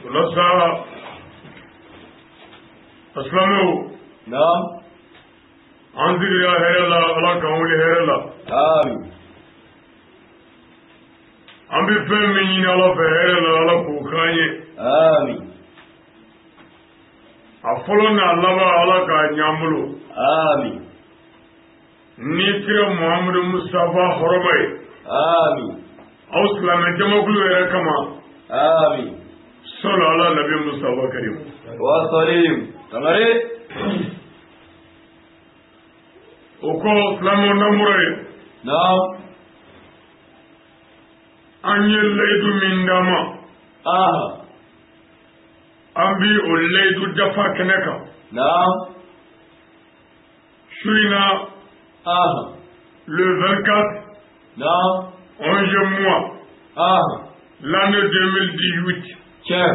Lasa Aslamu Naam. Anzir ya herala ala kauli herala. Amin. Ambi femi ala herala ala kukanye. Amin. Afolona alaba ala ka nyamulu. Amin. Nikira Muhammad Mustafa Horobai. Amin. Auslama jamakulu ya kama. Amin. Sala ala Nabi Mustafa Karim. Wa salim. Tamare. Oko Islamo namure. Naam. Anye leidu mindama. Aha. Ambi o leidu dafa keneka. Naam. Shuina. Aha. Le 24. Naam. 11e mois. Aha. L'année 2018. Tiens.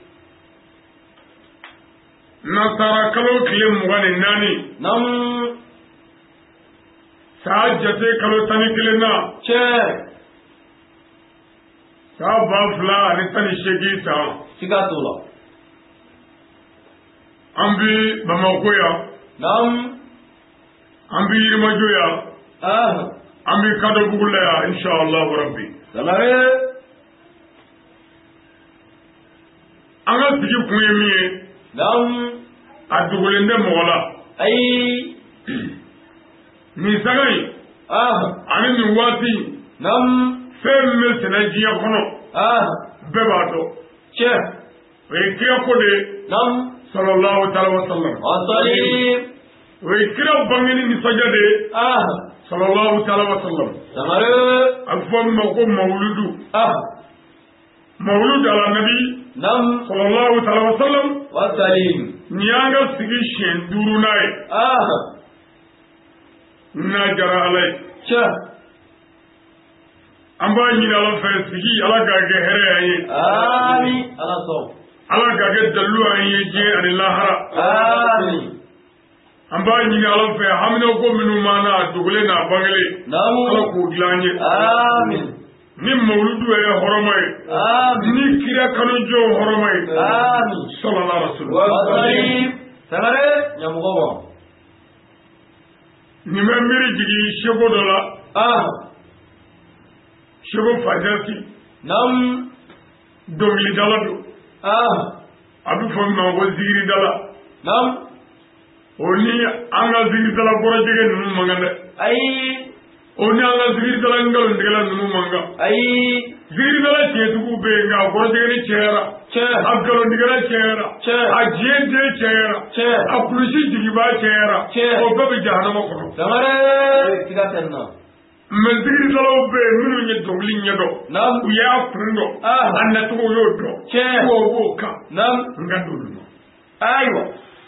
Nasara kalo kile mugani nani. Naam. Saa jate kalo tani kile na. Tiens. Saa bafla ani tani shegi sa. Sikatula. Ambi Bamako ya. Naam. Ambi Yirimajo ya. Aha. Ambi Kadabugula ya inshallah rabbi. Tamare. Anga sigi kunye miye. Naam. Adugulende mola. Ay. Ni sagai. Aha. Ani ni wati. Naam. Femme senajiya kono. Aha. Bebato. Tiens. Oye kira kode. Naam. Sallallahu ta'ala wa sallam. Wa salim. Oye kira bangeni ni sajade. Aha. Sallallahu ta'ala wa sallam. Tamare. Alfam mako mawludu. Aha. Mawlud ala nabi. Naam. Sallallahu ta'ala wa sallam. Wa salim. Nyanga sigi shen duru nae. Aha. Na jara alai. Tiens. Amba nyina ala fe sigi ala gage here ayi. Amin. Ala so. Ala gage dalu ayi je ani lahara. Amin. Amba nyina ala fe hamina ko minu mana dugule na bangale. Naam. Ala ko glanye. Amin. Ni mawludu e horomay. Amin. Ni kira kanu jo horomay. Amin. Sallallahu alaihi wasallam. Wa salim. Tamare. Nyamugobo. Ni membiri jigi shego dola. Aha. Shego fajasi. Naam. Dogli dala do. Aha. Adu fonna waziri dala. Naam. Oni anga ziri dala bora jige nunu mangande. Ay. Oni anga ziri dala ngal ndigala nunu manga. Ay. Ziri dala chetugu benga bora jige ni chera. Tiens. Abgalo ndigala chera. Tiens. Ajende chera. Tiens. Akulushi jigiba chera. Tiens. O babe jahannama kono. Tamare. Sikatenna. Meziri dala be minu nye dogli nyedo. Naam. Uya akundo. Ah. Anatugo yodo. Tiens. Uwo ka. Naam. Ngandulu. Aywa.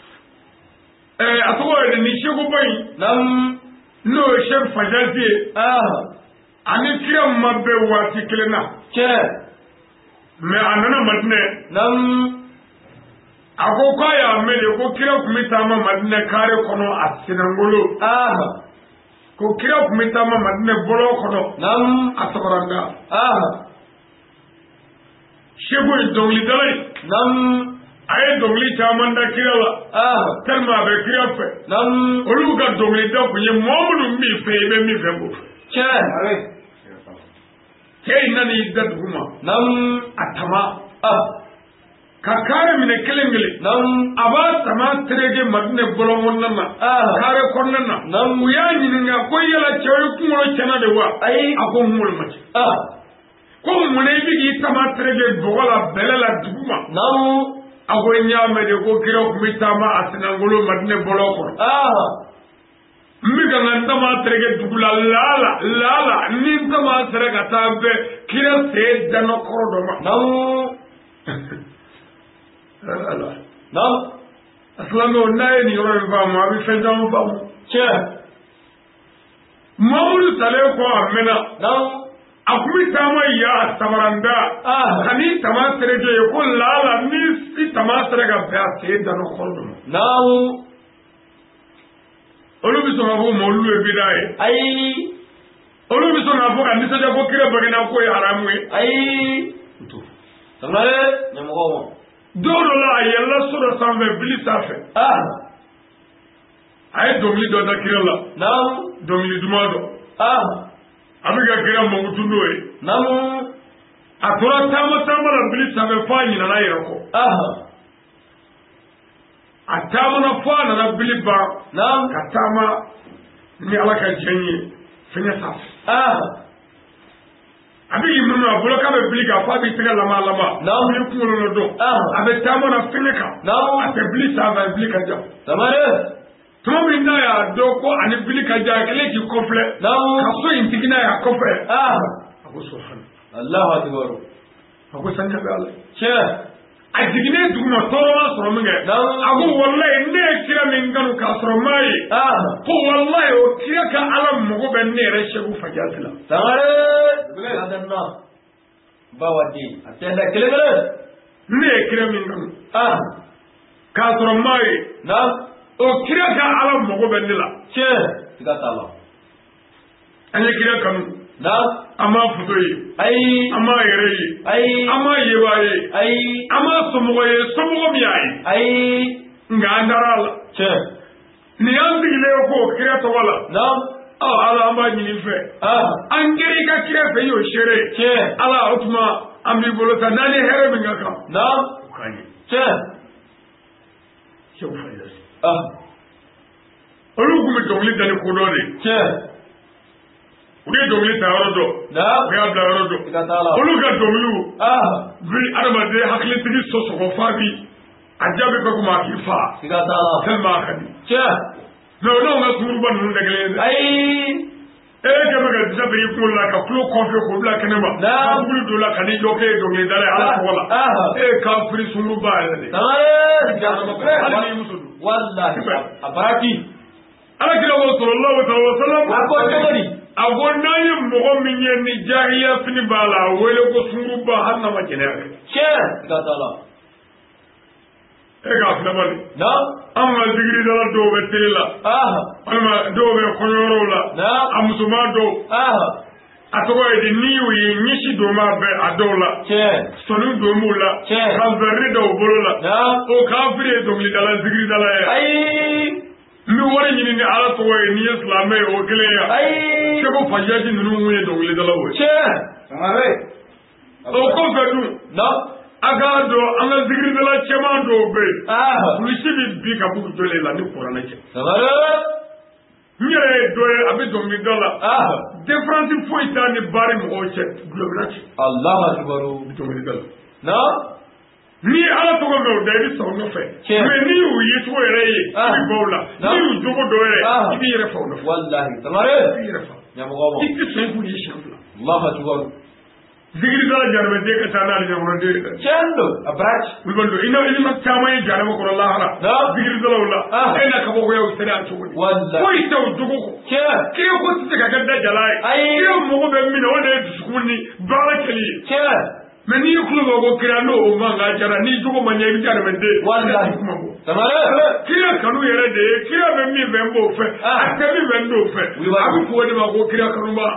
Atugo ni shego bayi. Naam. No chef fajasi. Aha. Ani kira mabbe wati kilena. Tiens. Me anana madne. Naam. Ako kaya mele ko kira kumitama madne kare kono asinangolo. Aha. Ko kira kumitama madne bolo kono. Naam. Atabaranga. Aha. Shego dongli dalai. Naam. Aye dongli chamanda kira la. Aha. Telma be kira fe. Naam. Olu ka dongli da kunye momudu mi fe be mi fe bo. Tiens. Kei nani iddat huma. Naam. Atama. Ah. Kakare mine kelengele. Naam. Aba tama terege madne bolongon nana. Ah. Kare konnana. Naam. Uya nyinga ko yala chewe kumolo chana de wa. Ay. Ako mul mati. Ah. Ko mune bigi tama terege bogola belela duguma. Naam. Ako nyame de ko kira kumitama asinangolo madne boloko. Aha. Mika ngantama terege dugula lala ni tama terega tabe kira se dano korodoma. Naam. Allah. Naam. Aslamo nae ni yoro famu abi fenjamu famu. Tiens. Mamudu sale ko amena. Naam. Akumi tama ya sabaranda. Ah. Kani tama terege ko lala ni si tama terega ba se dano korodoma. Naam. Olu bi sɔn ka fɔ mɔlu ye bida ye. Ayi. Olu bi sɔn ka fɔ ka nisɔndiya ko kira bagina ko ye haramu ye. Ayi. Tamale. Nyamɔgɔw ma. doro la yalla sura sanfɛ bili sanfɛ a ye dɔnkili dɔ da kira la dɔnkili duman dɔ a bɛ ka kira mankutu n'o ye a tora taama taama la bili sanfɛ fo a ɲinana yɛrɛ kɔ a taamana fo a nana bili ban ka taama ni ala ka jɛn ye fɛngɛ sanfɛ a bɛ y'i minnu a bolo k'a bɛ bili kan fo a bɛ tɛgɛ lama bili kunkolo la dɔn a bɛ taama na fɛngɛ kan a tɛ bili sanfɛ a bili ka jan tuma min n'a y'a dɔn ko ani bili ka jan a kɛlen k'i kɔfilɛ ka so in tigi n'a y'a kɔfɛ a ko sɔfana a ko sanjɛ bɛ ala a jiginnen duguma tɔɔrɔ ma sɔrɔ min kɛ a ko walayi ne ye kira min kanu k'a sɔrɔ maa ye ko walayi o kira ka ala mago bɛ ne yɛrɛ sɛku fajasi la ne ye kira min kanu k'a sɔrɔ maa ye o kira ka ala mago bɛ ne la an ye kira kanu an m'a foto ye an m'a yɛrɛ ye an m'a yeba ye an m'a somɔgɔ ye somɔgɔ min y'a ye nka an dara a la nin y'an sigilen ko kira tɔgɔ la ala an b'a ɲini fɛ an kɛra i ka kira fɛ i y'o seere ala o tuma an b'i bolo sa n'an ye hɛrɛ min ka kan o k'an ye sɛw fa olu tun bɛ dɔnkili da ni kodɔn de u ye dɔnkili ta yɔrɔ dɔ u y'a bila yɔrɔ dɔ olu ka dɔnkiliw bi adamaden hakilitigi sɔsɔgɔ fa bi a jaabi bɛ komi a k'i fa tellement a ka di mais o n'anw ka sunkuruba ninnu tɛ kelen ye dɛ e kɛ bɛ ka disa bɛ i kunkolo la ka tulo kɔfɛ k'o bila kɛnɛ ma ka buguli don la ka n'i jɔ k'e ye dɔnkilidala ye ala tɔgɔ la e ye kafiri sunkuruba yɛrɛ de hali n'i muso don alakira wo sallallahu alaihi wasallam a ko n'an ye mɔgɔ min ye ni jahiliya fini b'a la a wele ko sunkuruba hali n'a ma jɛnɛya kɛ e k'a filɛ bali an ka zikiridala dɔw bɛ tele la walima dɔw bɛ kɔɲɔyɔrɔw la a musoman dɔw a tɔgɔ ye di n'i y'u ye ɲɛsi don b'a bɛɛ a dɔw la sɔni don b'u la ka vɛri da u bolo la o kafiri ye dɔnkilidala zikiridala ye n bɛ wari ɲini ni ala tɔgɔ ye n'i ye silamɛ ye o kelen ya seko fajiyaji ninnu mun ye dɔnkilidalaw ye o kɔfɛ dun a k'a dɔn an ka zikiridala cɛman dɔw bɛ yen kulisi bɛ bi ka b'u jɔlen la ni kuranɛ cɛ n yɛrɛ ye dɔ ye a bɛ dɔnkilida la différence foyi t'a ni baari mɔgɔw cɛ gulɔbila cɛ dɔnkilida la ni ala tɔgɔ bɛ o da i bɛ sɔn nɔfɛ mais n'i y'u ye cogo yɛrɛ ye i bɛ bɔ o la n'i y'u jogo dɔ yɛrɛ i b'i yɛrɛ fa o nɔfɛ i b'i yɛrɛ fa i tɛ sɔn i k'u ye siɲɛ fila zikiridala jarabɛden ka ca n'ale ɲɛkɔrɔden ye dɛ kulubali don i ma caman ye jarabɛ kɔrɔ lahara zikiridalaw la e na kabakoyaw sera yan cogo di foyi tɛ o jogo kɔ k'e ko tɛ se ka kɛ dajala ye k'e mago bɛ min na o de ye dusukun ni baara kɛli ye mais n'i kulo bɛ ko kira n'o o mankan jara n'i jogo ma ɲɛ i bɛ jarabɛden kuma bɔ kira kanu yɛrɛ de ye kira bɛ min fɛ n b'o fɛ a tɛ min fɛ n t'o fɛ a bɛ fɔ o de ma ko kira kanuba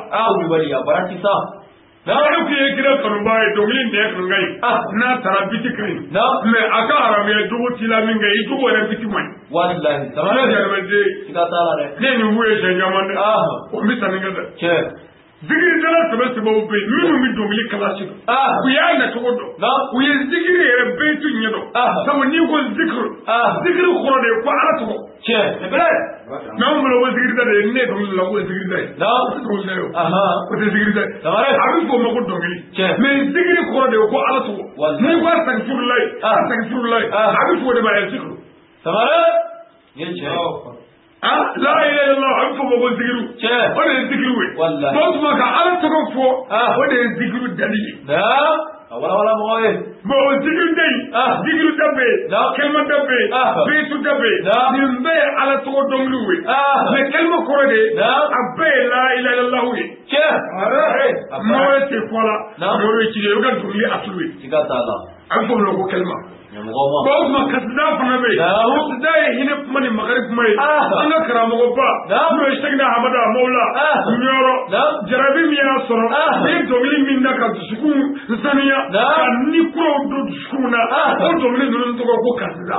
ale tun ye kira kanuba ye dɔnkili nɛn kan ka ɲi n'a taara biti ka ɲi mais a ka haramuya jogo t'i la min kɛ i jogo yɛrɛ biti man ɲi jarabɛden ne ye nin f'u ye siɲɛ caman dɛ o n bɛ sanni kɛ dɛ zikiridala sɛbɛsɛbɛw bɛ yen minnu bɛ dɔnkili kalasi dɔn u y'a nacogo dɔn u ye zikiri yɛrɛ bɛɛ tu ɲɛ dɔn sabu n'i ko zikiri kɔrɔ de ye ko ala tɔgɔ mais anw bolo ko zikirida de ye ne ye dɔnkili la ko ye zikirida ye o tɛ dɔnkilida ye o tɛ zikirida ye a bɛ fɔ o ma ko dɔnkili mais zikiri kɔrɔ de ye ko ala tɔgɔ n'i ko asagifurulayi a bɛ fɔ o de ma yɛrɛ zikiru la ilaha illallah a bɛ fɔ o ma ko zikiru o de ye zikiru ye o tuma ka ala tɔgɔ fɔ o de ye zikiru dali ye bon o zikiru tɛ yen zikiru da bɛ yen kɛlima da bɛ yen beetu da bɛ yen nin bɛɛ ye ala tɔgɔ dɔnkiliw ye mais kɛlima kɔrɔ de a bɛɛ ye la ilaha illallah ye maa wɛrɛ tɛ fɔ la o ye tiɲɛ ye o ka dɔnkili asulu ye an fɔ ko kalima ba kuma kasida fana bɛ kasida ye hinɛ kuma ni makari kuma ye an ka karamɔgɔba n'o ye Sɛkina Hamada Mawula Ɲɔrɔ jarabi min y'a sɔrɔ ni dɔnkili min da ka dusukun saniya ka ni kuraw don dusukun na o dɔnkili ninnu tɔgɔ ko kasida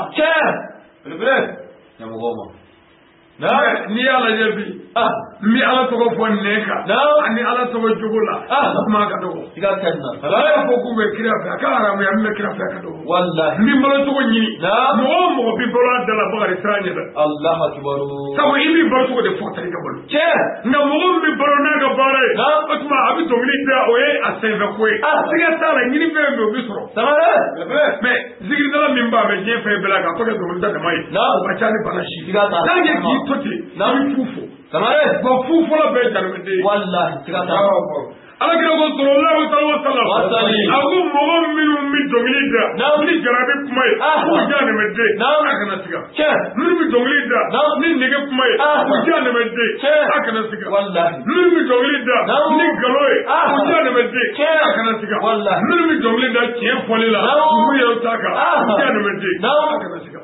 n'i y'a lajɛ bi n bɛ Ala tɔgɔ fɔ nɛn kan ani Ala tɔgɔ jogo la kuma ka dɔgɔ Ala y'a fɔ k'u bɛ kira fɛ a ka haramuya min bɛ kira fɛ a ka dɔgɔ n bɛ balo cogo ɲini mɔgɔ o mɔgɔ bɛ balo a da la bakari sira ɲɛ dɛ sabu i bɛ balo cogo de fɔ tari ka balo nka mɔgɔ min bɛ balo n'a ka baara ye o tuma a bɛ dɔnkili da o ye a senfɛ ko ye siga t'a la ɲini fɛn bɛ o bɛ sɔrɔ mɛ zikiridala min b'a bɛ diɲɛ fɛn bɛɛ la k'a fɔ kɛ dɔnkili da dama ye o ka ca ni bana si k'i to ten i bɛ fu fo bon fu fɔlɔ bɛɛ ye jaramɛden ye Alakira ko sallallahu alaihi wasallam a ko mɔgɔ minnu bɛ dɔnkili da ni jarabi kuma ye k'u jaramɛden a kana siga minnu bɛ dɔnkili da ni nege kuma ye k'u jaramɛden a kana siga minnu bɛ dɔnkili da ni nkalon ye k'u jaramɛden a kana siga minnu bɛ dɔnkili da tiɲɛ fɔli la k'u yɛrɛ ta kan k'u jaramɛden a kana siga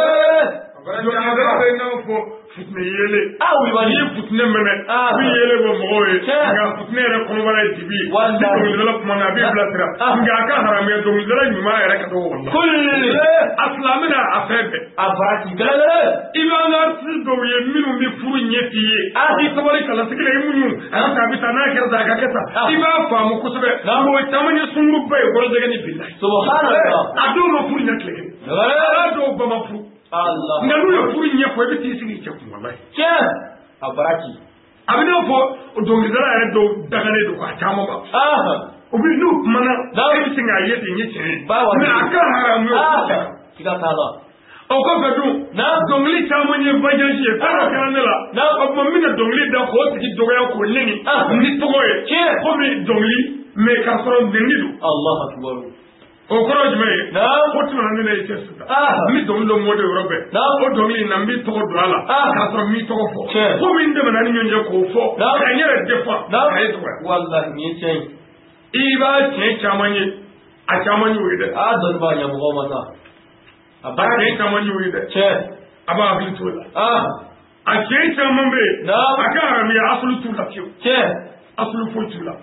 futune yele ni ye futune mɛnɛ bi yele bɔ mɔgɔw ye nka futune yɛrɛ kɔnɔbara ye dibi ni dɔnkilidala kuma na a b'i bilasira nka a ka haramuya dɔnkilidala ɲuman yɛrɛ ka dɔgɔ a silamɛna a fɛn bɛɛ i b'an ka si dɔw ye minnu bɛ furu ɲɛ f'i ye i sabali kalasigi la i muɲu a ka taa a bɛ taa n'a kɛra tan a ka kɛ tan i b'a faamu kosɛbɛ mɔgɔ caman ye sunkuruba ye kɔrɔjɛgɛ ni bilahi a dɔw ma furu ɲɛ tile kelen a dɔw ba ma furu nka n'u ye furu ɲɛfɔ i bɛ t'i sigi cɛ kun walahi a bɛ n'a fɔ dɔnkilidala yɛrɛ dɔw dagalen don k'a caman ba u bɛ n'u kumana e bɛ se k'a ye ten n ye tiɲɛ ye mɛ a ka haramu ye o kɔfɛ dun dɔnkili caman ye vajansi ye fɛn dɔ kɛra ne la o tuma n bɛna dɔnkili da k'o tigi dɔgɔya k'o nɛni ni tɔgɔ ye komi dɔnkili mɛ k'a sɔrɔ dɛnni don o kɔrɔ jumɛn ye o tuma ne ye cɛ sisan n bɛ dɔnkili dɔ mɔden yɔrɔ bɛɛ o dɔnkili in na n bɛ tɔgɔ don a la k'a sɔrɔ n b'i tɔgɔ fɔ komi n dɛmɛna ni ɲɔgɔn cɛ k'o fɔ ka n yɛrɛ defa k'a ye tɔgɔ i b'a tiɲɛ caman ye a caman y'o ye dɛ a tiɲɛ caman y'o ye dɛ a b'a hakili t'o la a tiɲɛ caman bɛ yen a ka haramuya asulu t'u la fiyewu asulu foyi t'u la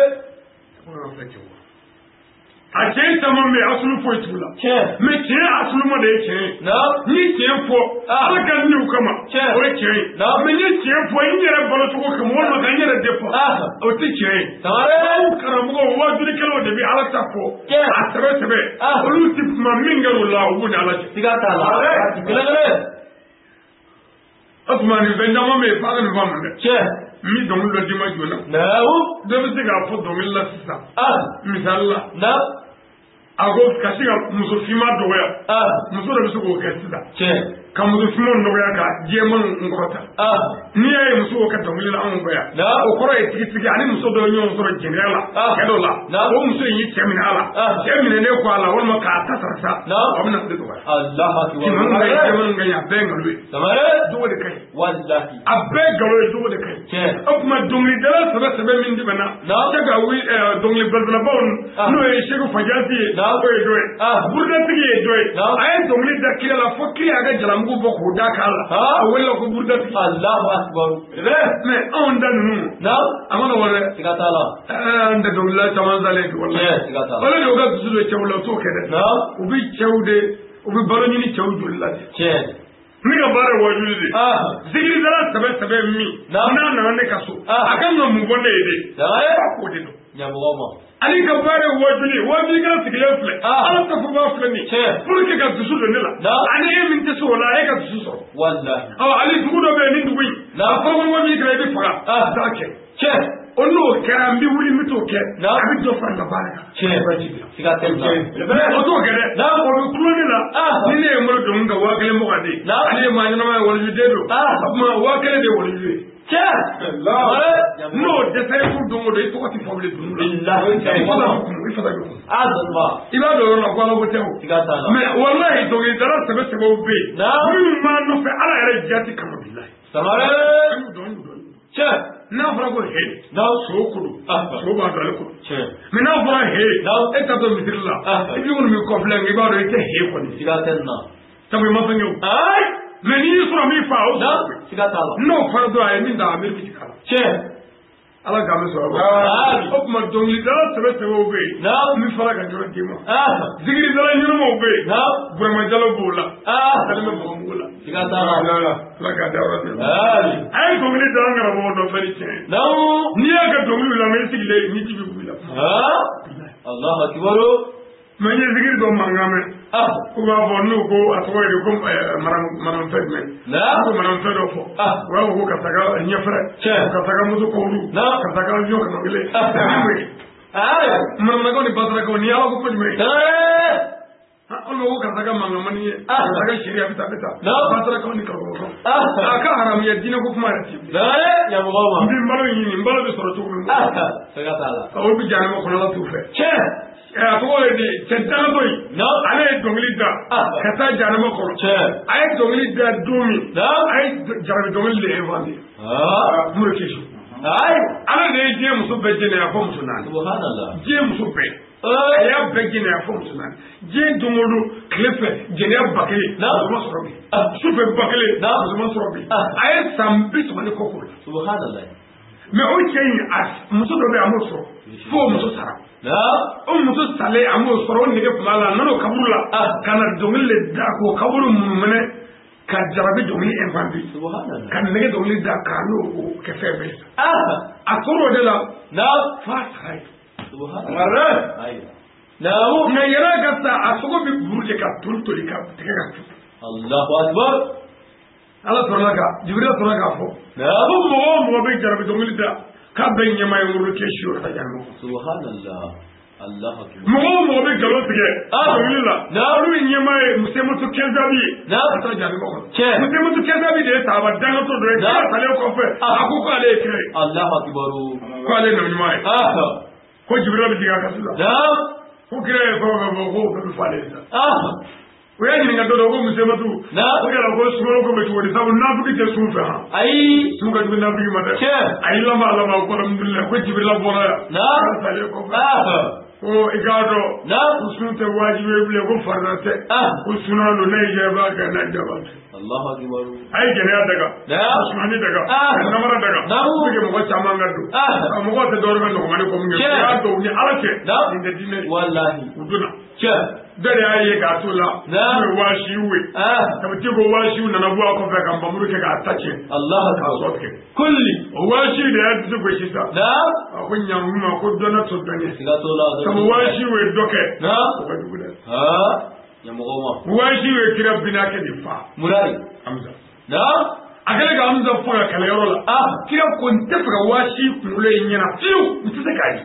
a tiɲɛ caman bɛ yen asulu foyi t'u la mɛ tiɲɛ asuluma de ye tiɲɛ ye ni tiɲɛ fɔ ala ka niw kama o ye tiɲɛ ye mɛ n ye tiɲɛ fɔ n yɛrɛ balo cogo kama walima ka n yɛrɛ defa o tɛ tiɲɛ ye aw karamɔgɔ wajulikɛlaw de bɛ ala ta fɔ a sɛbɛ sɛbɛ olu tɛ kuma min kɛra o la o b'o ni ala cɛ o tuma nin fɛn caman bɛ yen f'a ka nin faamu dɛ n bɛ dɔnkili dɔ d'i ma joona dɔ bɛ se k'a fɔ dɔnkili la sisan misali la a ko ka se ka muso finman dɔgɔya muso dɔ bɛ se k'o kɛ sisan ka muso finman dɔgɔya ka jɛman nkɔrɔta n'i y'a ye muso k'o kɛ dɔnkili la anw fɛ yan o kɔrɔ ye tigitigi ani muso dɔ ye ɲɔgɔn sɔrɔ jɛnɛya la kɛ dɔ la o muso in ye cɛ minɛ a la cɛ minɛnen kɔ a la walima k'a ta sarasa a bɛna se dɔgɔya jɛman ka ɲi jɛman ka ɲi a bɛɛ ye nkalon ye jogo de ka ɲi a bɛɛ nkalon ye jogo de ka ɲi o tuma dɔnkilidala sɛbɛ sɛbɛ min tɛmɛna cɛ ka dɔnkili belebelebaw n'o ye Seku Fajasi ye o ye dɔ ye burudatigi ye dɔ ye a ye dɔnkili da kiri la fo kiri y'a ka jalamugu bɔ k'o da k'a la a welela ko burudatigi mɛ anw da ninnu a mana wɔ dɛ an tɛ dɔnkilila caman salen bi walahi wala de o ka dusu don cɛw la o t'o kɛ dɛ u bɛ cɛw de u bɛ balo ɲini cɛw joli la de ne ka baara ye wajuli de zikiridala sɛbɛ sɛbɛ min n'a nana ne ka so a kan ka mun fɔ ne ye de a k'o de don ale ka baara ye wajuli kɛra sigilen filɛ ala ta fɔ b'a filɛ nin pour que ka dusu don ne la ani e min tɛ se o la e ka dusu sɔrɔ ale dugu dɔ bɛ yen ni dugu in a fɔra ko wajuli kɛra i bɛ faga t'a kɛ o n'o kɛra n bɛ wuli n bɛ t'o kɛ a bɛ dɔ fara n ka baara kan o t'o kɛ dɛ o bɛ kulo ne la ni ne ye n bolo dɔnkili kan 1000 mɔgɔden ale ye maa ɲɛnama ye walijuden don o tuma 1000 de ye waliju ye n'o dɛsɛ ye furu don o don i tɔgɔ tɛ fɔ bilen dunun la i fasa bɛ kun i b'a dɔn yɔrɔ la ko ala ko tɛ o mɛ walahi dɔnkilidala sɛbɛ sɛbɛw bɛ yen minnu b'a nɔfɛ ala yɛrɛ jati kama bilahi n'a fɔra ko he so kudu so b'a dɔn ale kudu mais n'a fɔra he e ta to misiri la i b'i kɔni min kɔfilɛ i b'a dɔn i tɛ he kɔni sabu i ma fɛn kɛ o mais n'i y'i sɔrɔ min fa o n'o fɔra dɔrɔn a ye min da a bɛ biti kala ala k'an bɛ sɔrɔ o tuma dɔnkilidala sɛbɛ sɛbɛw bɛ yen min fara ka jɔrɔ d'i ma zikiridala ɲɛnamaw bɛ yen buramajalo b'o la salimɛ bɔnbugu la ala k'a da yɔrɔ dɛ a ye dɔnkili da an karamɔgɔ dɔ fɛn ni tiɲɛ n'i y'a kɛ dɔnkili la mɛ i sigilen ni ji bɛ wuli la mɛ n ye zikiri dɔ mankan mɛn u b'a fɔ n'u ko a tɔgɔ ye ko maramafɛn jumɛn ko maramafɛn dɔ fɔ u b'a fɔ ko ka taga ɲɛfɛrɛ ka taga moto kɔuru ka taga avion kana kelen maramakaw ni basarakaw ni ala ko ko jumɛn anw ko ka taga mangamani ye ka taga sariya bɛ taa basarakaw ni karamɔgɔkaw a ka haramuya diinɛ ko kuma yɛrɛ ti n bɛ mbalo ɲini mbalo bɛ sɔrɔ cogo min olu bɛ janama kɔnɔ ala t'u fɛ a tɔgɔ ye di cɛ dagatɔ in ale ye dɔnkili da ka taa janama kɔrɔ a ye dɔnkili da don min a ye jarabi dɔnkili de inventer mure kesu ala de ye diɲɛ muso bɛɛ jɛnɛya fɔ muso naani diɲɛ muso bɛɛ a y'a bɛɛ jɛnɛya fɔ muso naani diɲɛ don o don tile fɛ jɛnɛya ba kelen muso ma sɔrɔ bi sufɛ ba kelen muso ma sɔrɔ bi a ye san 30 ni kɔ k'o la mais o cɛ in muso dɔ bɛ yen a m'o sɔrɔ fo muso sara o muso salen a m'o sɔrɔ o nege tun b'a la a nana o kaburu la ka na dɔnkili de da k'o kaburu munumɛnɛ ka jarabi dɔnkili inventer ka nege dɔnkili da k'a n'o kɛ fɛn bɛɛ a tor'o de la f'a sara ye nka yɛrɛ ka sa a sogo bɛ buru de ka toli ka tigɛ ka tu ala sɔrɔla ka jibirila sɔrɔla k'a fɔ ko mɔgɔ o mɔgɔ bɛ jarabi dɔnkili da k'a bɛ ɲɛma ye wolo kɛ si o ka taa janama mɔgɔ o mɔgɔ bɛ nkalon tigɛ dɔnkili la olu ye ɲɛma ye musemutu kɛnzabi ye ka taa janama kɔnɔ musemutu kɛnzabi de ye sahaba dangatɔ dɔ ye kira salen kɔfɛ a ko k'ale ye kira ye k'ale ye nabiɲuman ye ko jibirila bɛ jigin a kasi la ko kira ye fɛn o fɛn fɔ k'o bɛɛ bɛ fɔ ale ye sa o y'a ɲininka dɔ ko musematu o kɛra ko sumaworo ko bɛ cogo di sabu nafiki tɛ sun fɛ han ayi sun ka jugu nafiki ma dɛ a y'i lama ko alhamdulilayi ko jibirila bɔra yan ka salen kɔfɛ ko i k'a dɔn ko sun tɛ wajibi ye bilen ko farida tɛ ko sunan don ne ye jɛba kɛ ne jaba tɛ a ye jɛnɛya daga ka sunani daga ka namara daga pour que mɔgɔ caman ka don a mɔgɔ tɛ dɔwɛrɛ bɛ nɔgɔmani ko min kɛ o y'a dɔn ni ala cɛ nin tɛ diinɛ u donna bɛɛ de y'a ye k'a to la n'o ye waasiw ye kabiti ko waasiw nana bɔ a kɔfɛ ka nbamuru kɛ k'a ta cɛ k'a sɔ tigɛ o waasiw de y'a dusu gosi sisan a ko ɲankuma ko dɔnna to dɔn ye sabu waasiw ye dɔ kɛ o ka jugu dɛ waasiw ye kira binakɛ de fa Hamza a kɛlen ka Hamza fɔ ka kɛlɛyɔrɔ la kira ko n tɛ fɛ ka waasi kunkolo ye ɲɛna fiyewu n tɛ se k'a ye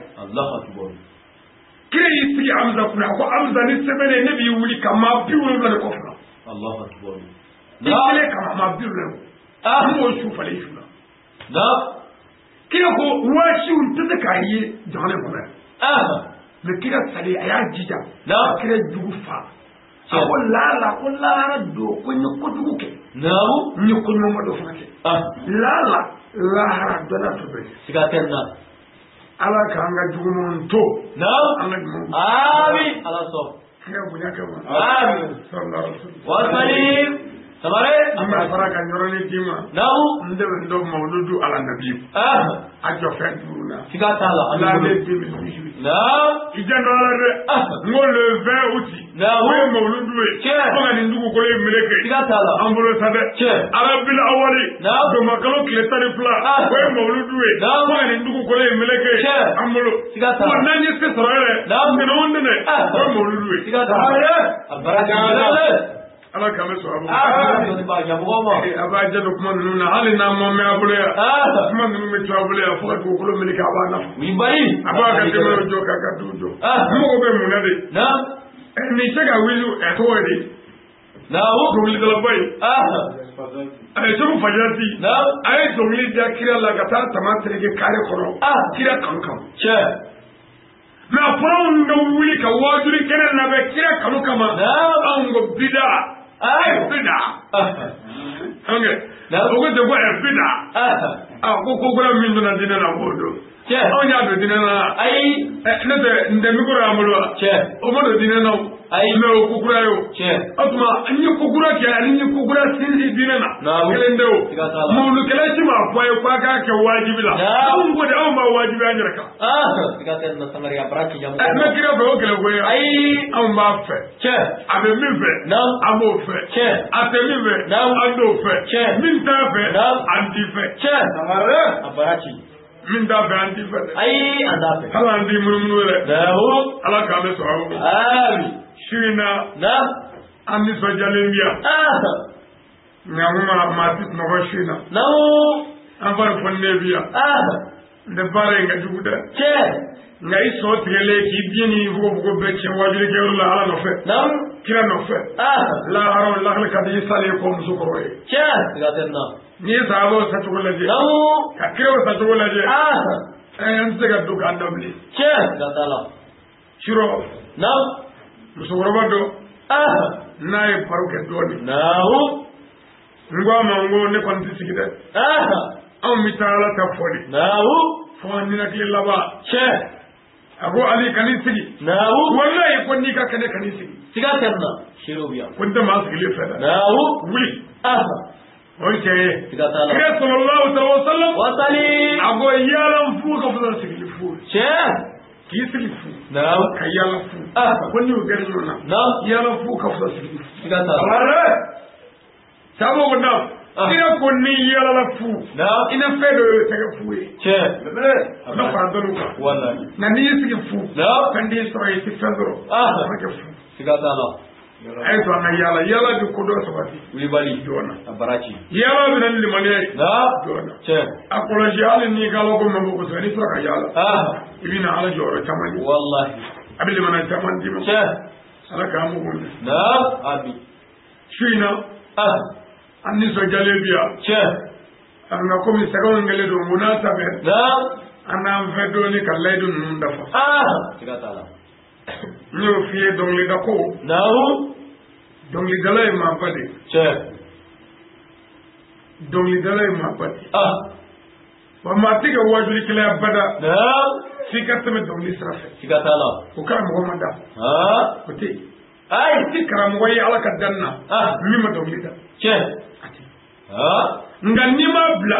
kira y'i sigi Hamza kunna ko Hamza ni sɛbɛn ne b'i wuli ka maa 70 de kɔfɛ i kelen kama maa 70 n b'o su falen su la kira ko waasiw n tɛ se k'a ye jamana kɔnɔ mais kira salen a y'a jija kira jugu fa a ko lahara don ko n ye kojugu kɛ n ye koɲuman dɔ fana kɛ lahara dɔnna to bɛ ala k'an ka jugumanw to an ka jugumanw ala sɔn kira bonya kɛ ma an b'a fara ka yɔrɔnin d'i ma n de bɛ n dɔn mawuludu ala nabi a jɔ fɛn duuru la l'année 2018 i janto ala dɛ n ko le 20 août o ye mawuludu ye fo ka nin dugukolo in meleke an bolo sa dɛ arabil awali domakalo tile 12 o ye mawuludu ye fo ka nin dugukolo in meleke an bolo wa n'an ye se sɔrɔ yɛrɛ ntɛnɛn o ntɛnɛn o ye mawuludu ye ala k'an bɛ sɔrɔ a b'a jɛ don kuma ninnu na hali n'an ma mɛn a bolo yan kuma ninnu bɛ to a bolo yan fo ka dugukolo meleke a b'a nafa a b'a ka denbayaw jɔ k'a ka duw jɔ n mago bɛ mun na de nin cɛ ka wuli tɔgɔ ye de dɔnkilidalaba ye a ye segu fajati a ye dɔnkili da kira la ka taa tama tereke kare kɔnɔ kira kanu kama mais a fɔra anw ka wuli ka waajuri kɛnɛ labɛn kira kanu kama anw ko bida bida o ko de ko bida ko gura min dona dinana bodo on ya do dinana ai ne de ndemi ko ramulwa o mo do dinana ai me o ko gura yo atuma anyi ko gura ke anyi ko gura sinzi dinana kelende o mo no kelashi ma kwa ka ke wajibi la on ko da ma wajibi an raka tiga ten na samari abraki jamu me kira ko kele ko ai on ba fe abe mi fe amo fe ate mi fe ando fe min ta fe andi fe samare abraki min da fe andi fe ai anda fe hala andi murmuru le dawo ala ka be so ami shina andi so jalembia nyanguma matis no shina an fara fonne biya da bare nga juguda nga iso tele ki bieni bugo be che wajiri ke Allah ala no fe kira no fe la haro la ka di sale ko musukoro e tiga tenna ni sabo sa to la je ka kiro sa to la je an se ga duka andamli tiga tala shiro musukoro bado nae paruke doni ngwa mango ne kon tisigide am mitala ta fodi foni na kile laba ago ali kanisigi wallahi kon ni ka kane kanisigi tiga tenna shiro biya kon da mas gile feda wuli on che tiga tala kire sallallahu alaihi wasallam wa sali ago yalam fu ka fudan sigile fu ki sigi fu ka yalam fu kon ni gari na yalam fu ka fudan sigile tiga tala sabo wanda ina konni yala fu ina fedo tege fuwe na fadalo ka wallahi na ni sigi fu kan di so yi fedo ka fu tiga tala ay to na yala du ko do sabati wi bali dona abarachi yala bi nan limane dona akola jali ni galo ko mambo ko so ni to ka yala ibina ala joro tamani wallahi abil mana tamani mo ala ka mu gonne abi shina anni so jalebia anga komi sagaw ngale do munasabe anam fedo ni kalaidu nundafa tiga tala ni o fiye dongli da ko dongli dalay ma bade dongli dalay ma bade wa ma tiga wajuli kila bada sikata me dongli srafe tiga tala ko kala mo manda ko ti ay tikra mo yi ala ka danna mi ma dongli da nga nima bla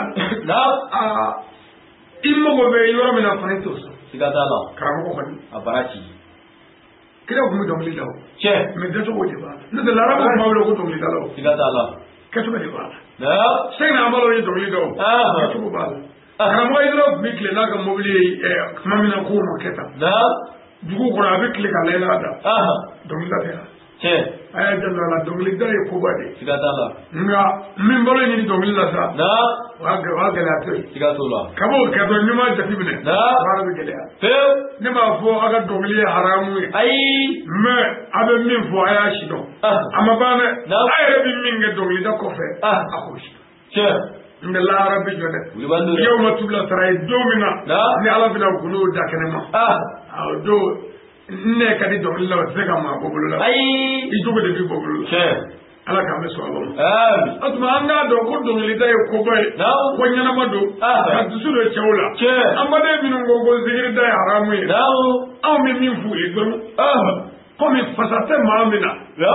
immo go be yoro mina fanito so sigatala karamo ko fani abarachi kira ko mi dongli law me dato go de ba ne de la rabo mawlo ko dongli law sigatala kato be ba sai na amalo ni dongli law kato go ba karamo idro bikle na ga mobili mamina ko mo keta dugu ko na bikle ka lela da dongli la aya jalla la dongli da ko bade sigatala nga min bolo ni dongli la sa wa ga la to sigatula kabo ka do nyuma jati bine wala be gele ne ma fo aga dongli haramu ai me abe min fo aya shido amma ba me ayre bi min ga dongli da ko fe akoshi inda la rabbi jode yawma tubla taray domina ni ala bina gulu da kanema do ne kadi dongli la sega ma bobulu la ai ijugo de bi bobulu ala ka me so Allah atuma anga do ko dongli da ko bay ko nyana mado ka dusulo chawla amma de binu gogo zikir da haramu ye aw mi min fu e gonu ko mi fasate maamina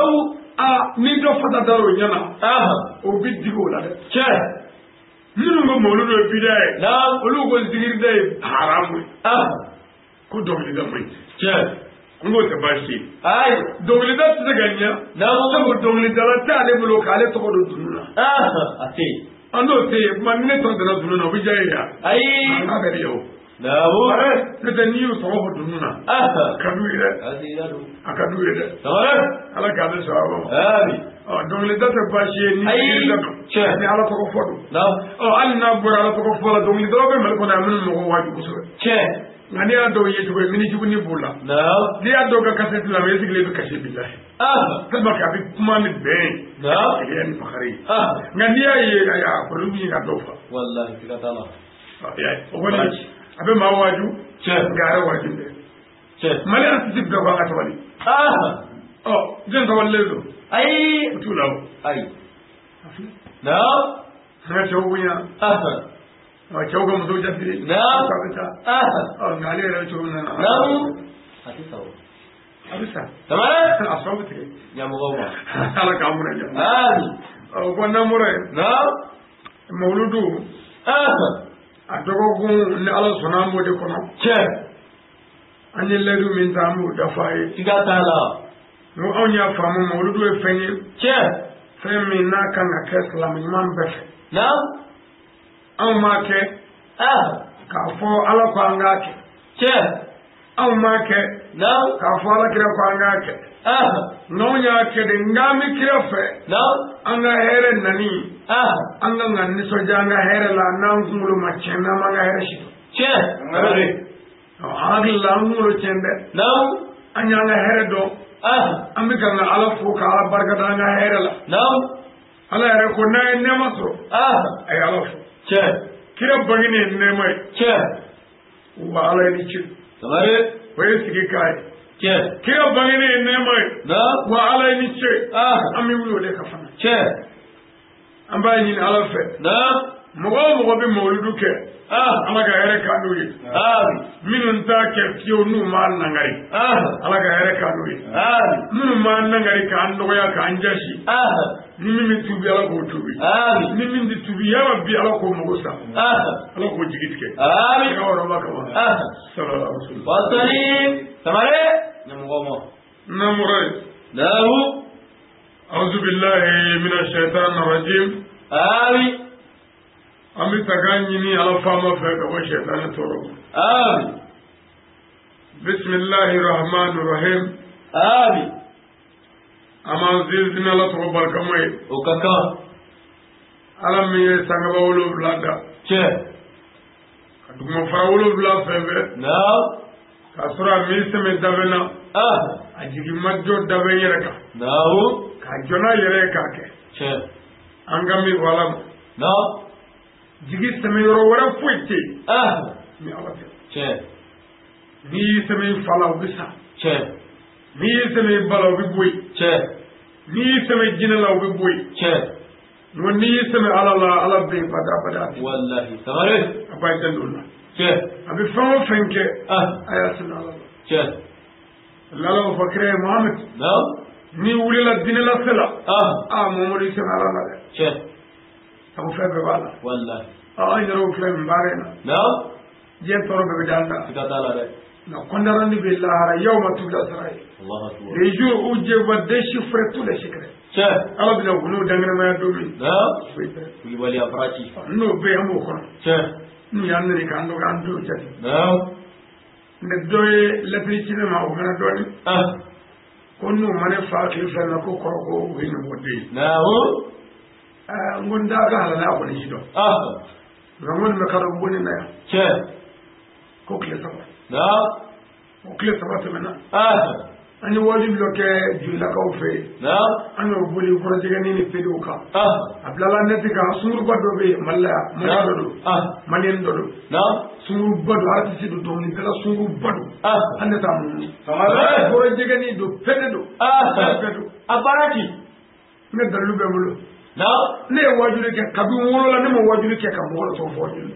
ni do fata daro nyana o bi digo la de ninu ngo molu do bi dai olu go zikir da haramu ko dongli da mai ngo te bashi ay dongli da ta ganya sabo dongli da ta ale bulo kale to ko dunna ate ando te man ne to da dunna bi jaya ay aga yo dawo ne da niu to ko dunna kadu ire aziradu akadu ire ala ka da sawo dongli da ta bashi ni ni ala to ko fodo al na bura ala to ko fodo dongli da be mel ko na mun mo waju ko so ngani ado yetu ko mini jibuni bula ni ado ga kaseti la mezi gele kashe billahi kalba ka bi kuma ni be yani fakhari ngani ya produit ga dofa wallahi tikatala ya wani abe ma waju ngara waju de mali asib da ba ta wali jen ta walle do ai tulaw ai na chawu ya wa chauga muso jati na ngale ra chona na ati sawo abisa tamam asawti nyamugo ala kamura ja ko namure na mawludu adogogun ni ala sona mo de kono che ani ledu min tamu dafai tigatala mo onya famu mawludu e fenye che femi na kan akeslam imam bef na aw ma ke ka fo ala ko angake che aw ma ke na ka fo ala kire ko angake no nya ke de ngami kire fe na anga here nani anga ngani so janga here la nan ngulu machena manga here shi che ngare agi la ngulu chende na anya nga here do ambi kan ala fu ka ala barka da nga here la na ala here ko na ne maso ay ala fu che kira bangine ne mai che wa ala ni chi tamare wai sigi kai che kira bangine ne mai na wa ala ni chi ami wulo de ka fana che amba ni ala fe na mo bi mawludu ke ala ga here ka do yi minun ta ke kiyo nu ma nangari ala ga here ka do yi nu ma nangari ka ando ya ka anjashi ni mimi tubi ala ko tubi ni mimi di tubi ya bi ala ko mo sa ala ko jigitke ka woro ba ka ba sallallahu alaihi wasallam wasalim tamare namugo namure lahu a'udhu billahi minash shaitanir rajim ami taganyi ni ala fama fa ka wa shaitan toro bismillahir rahmanir rahim ama zilzina la to barka moy o kaka ala mi sangaba wolo blada che aduma fa wolo blada febe na kasura mi se me davena ajigi majjo dawe yere ka nahu ka jona yere ka ke che angami wala na jigi se me yoro wara fuiti mi ala che ni se me fala ubisa che ni se me bala ubi boy che ni se me jinala ubi boy che no ni se me ala be pada wallahi tamare abay tandulla che abi famo fenke ayatul allah che lalo fakre muhammad na ni wuli la dinela sala muhammad se ala la che abu febe wala wallahi ay ro fle mbarena na je toro be danda tigatala re na kondarani billahi yawma tubla sarai allah akbar les jours où Dieu va déchiffrer tous les secrets che ala bina kunu dangana ma domi na kuli wali aprachi no be amu kono che ni yanni kan do kan do jati na ne doye lepri ci ma o mena doni konno mane fa ke fa na ko ko wini bodde na ho ngonda ga hala na ko ni do ramon me kala boni na che ko kle sama na ko kle sama temena ani wajib lo ke jula ka fe na ani boli ko jigani ni pedo ka ablala neti ka suru baddo be malla do manen do na suru baddo arti do ni kala suru baddo ande tam samara ko jigani do pedo pedo aparati ne dalu be mulo na ne wajure ke kabi wolo la ne mo wajure ke ka mo so fojul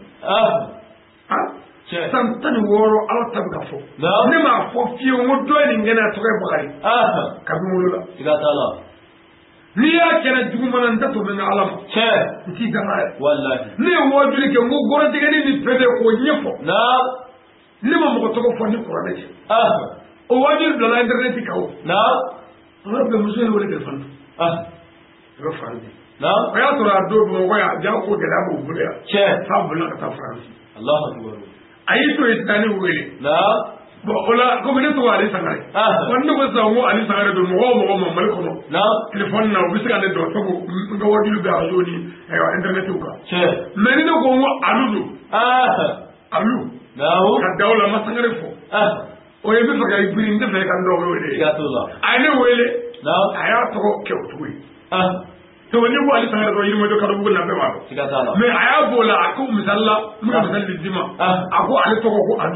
san tan woro ala tabga fo ne ma fo fiyo mo do ni ngena to kay bakari kabi wolo la tigatala ni ya kena juguma nan dato men alam che ti dama wallahi ne wajure ke mo goro digani ni pede ko nyefo na ne ma mo to ko fo ni qur'an ci o wajure do la internet ka o na ala be muso wala ke fan ro fandi na ya to ra do mo ko ya ja ko de la bo buya che fa bulan ka ta france allah akbar ayi to itani wele na bo ola ko ne to ali sangare wanda ko sawo ali sangare do mo mal ko na telephone na bi sanga do to ga wadi lu ba joni e internet ko che mais ni ko mo aludu alu na ho ka dawla ma sangare fo o ye bi faga ibri nde fe kan do wele tigatala ani wele na aya to ke to to wani ko ali sangare do yimo do kadu bugul na be ma tigatala mais aya bola aku misalla mu misalli dima aku ali to ko alu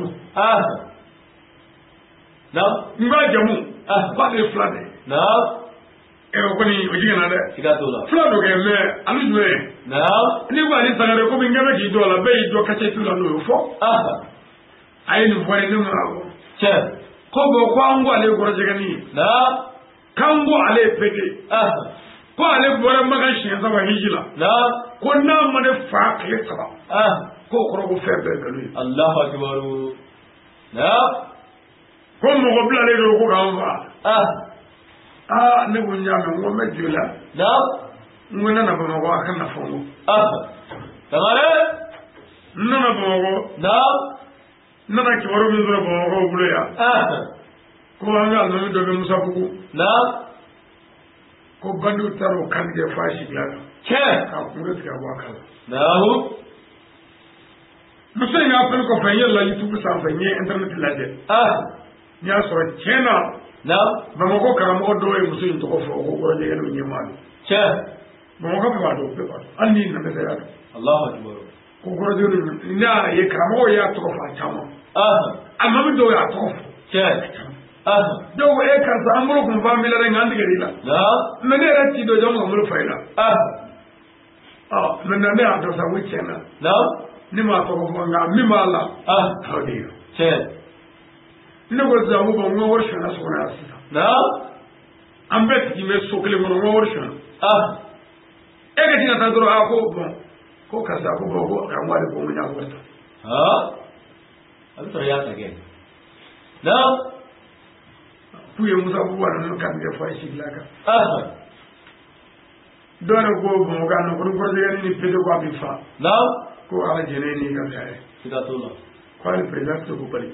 na nga jamu ba de flade na ko ni o jigana de siga to la fula do ke me alu jwe na ni ba ni sagare ko min ngaba ki do la be do ka ce tula no fo ay ni fore ni ma che ko bo ko ango ale ko jigani na kango ale pede ko ale bore maga shi sa ba hijila na ko na ma de fa ke sa ko ko ko fe be galu Allahu akbar na ko mo ko bla le do ko ga ne ko nyame ngo me jula na ngona na ba ko aka na fongo tamare na ba ko na ki waro min zura ba ko bulo ya ko anga no do be musa buku na ko bandu taro kan ge fashi glaga che ka kure ka wa kala na hu musa ina fa ko fa yalla youtube sa fa ni internet la de nya so chena na ba mo ko kara mo do e musu in to ko fo ko le yelo ni ma che ba mo ko ba do be ba anni na be ya Allahu akbar ko ko do ni na ye kara mo ya to ko fa chama amma mi do ya to che do e kan sa amuro ko fa mi la re ngandi gari la na me ne ra ti do jamo amuro fa ila me na me a do sa wi chena na ni ma to ko nga mi ma la hawdi che ne ko za mu ba mo wor shana so na asita na ambet ki me so kele mo wor shana e ga tina ta duro a ko bon ko ka sa ko bo ko ka mo de ko mo nya ko ta abi to ya ta ke na ku ye musa bu wa no kan ge fa shi la ka dole ko mo ga no ko de ni pe de ko abi fa na ko ala jene ni ka ta siga to la ko ale president ko pali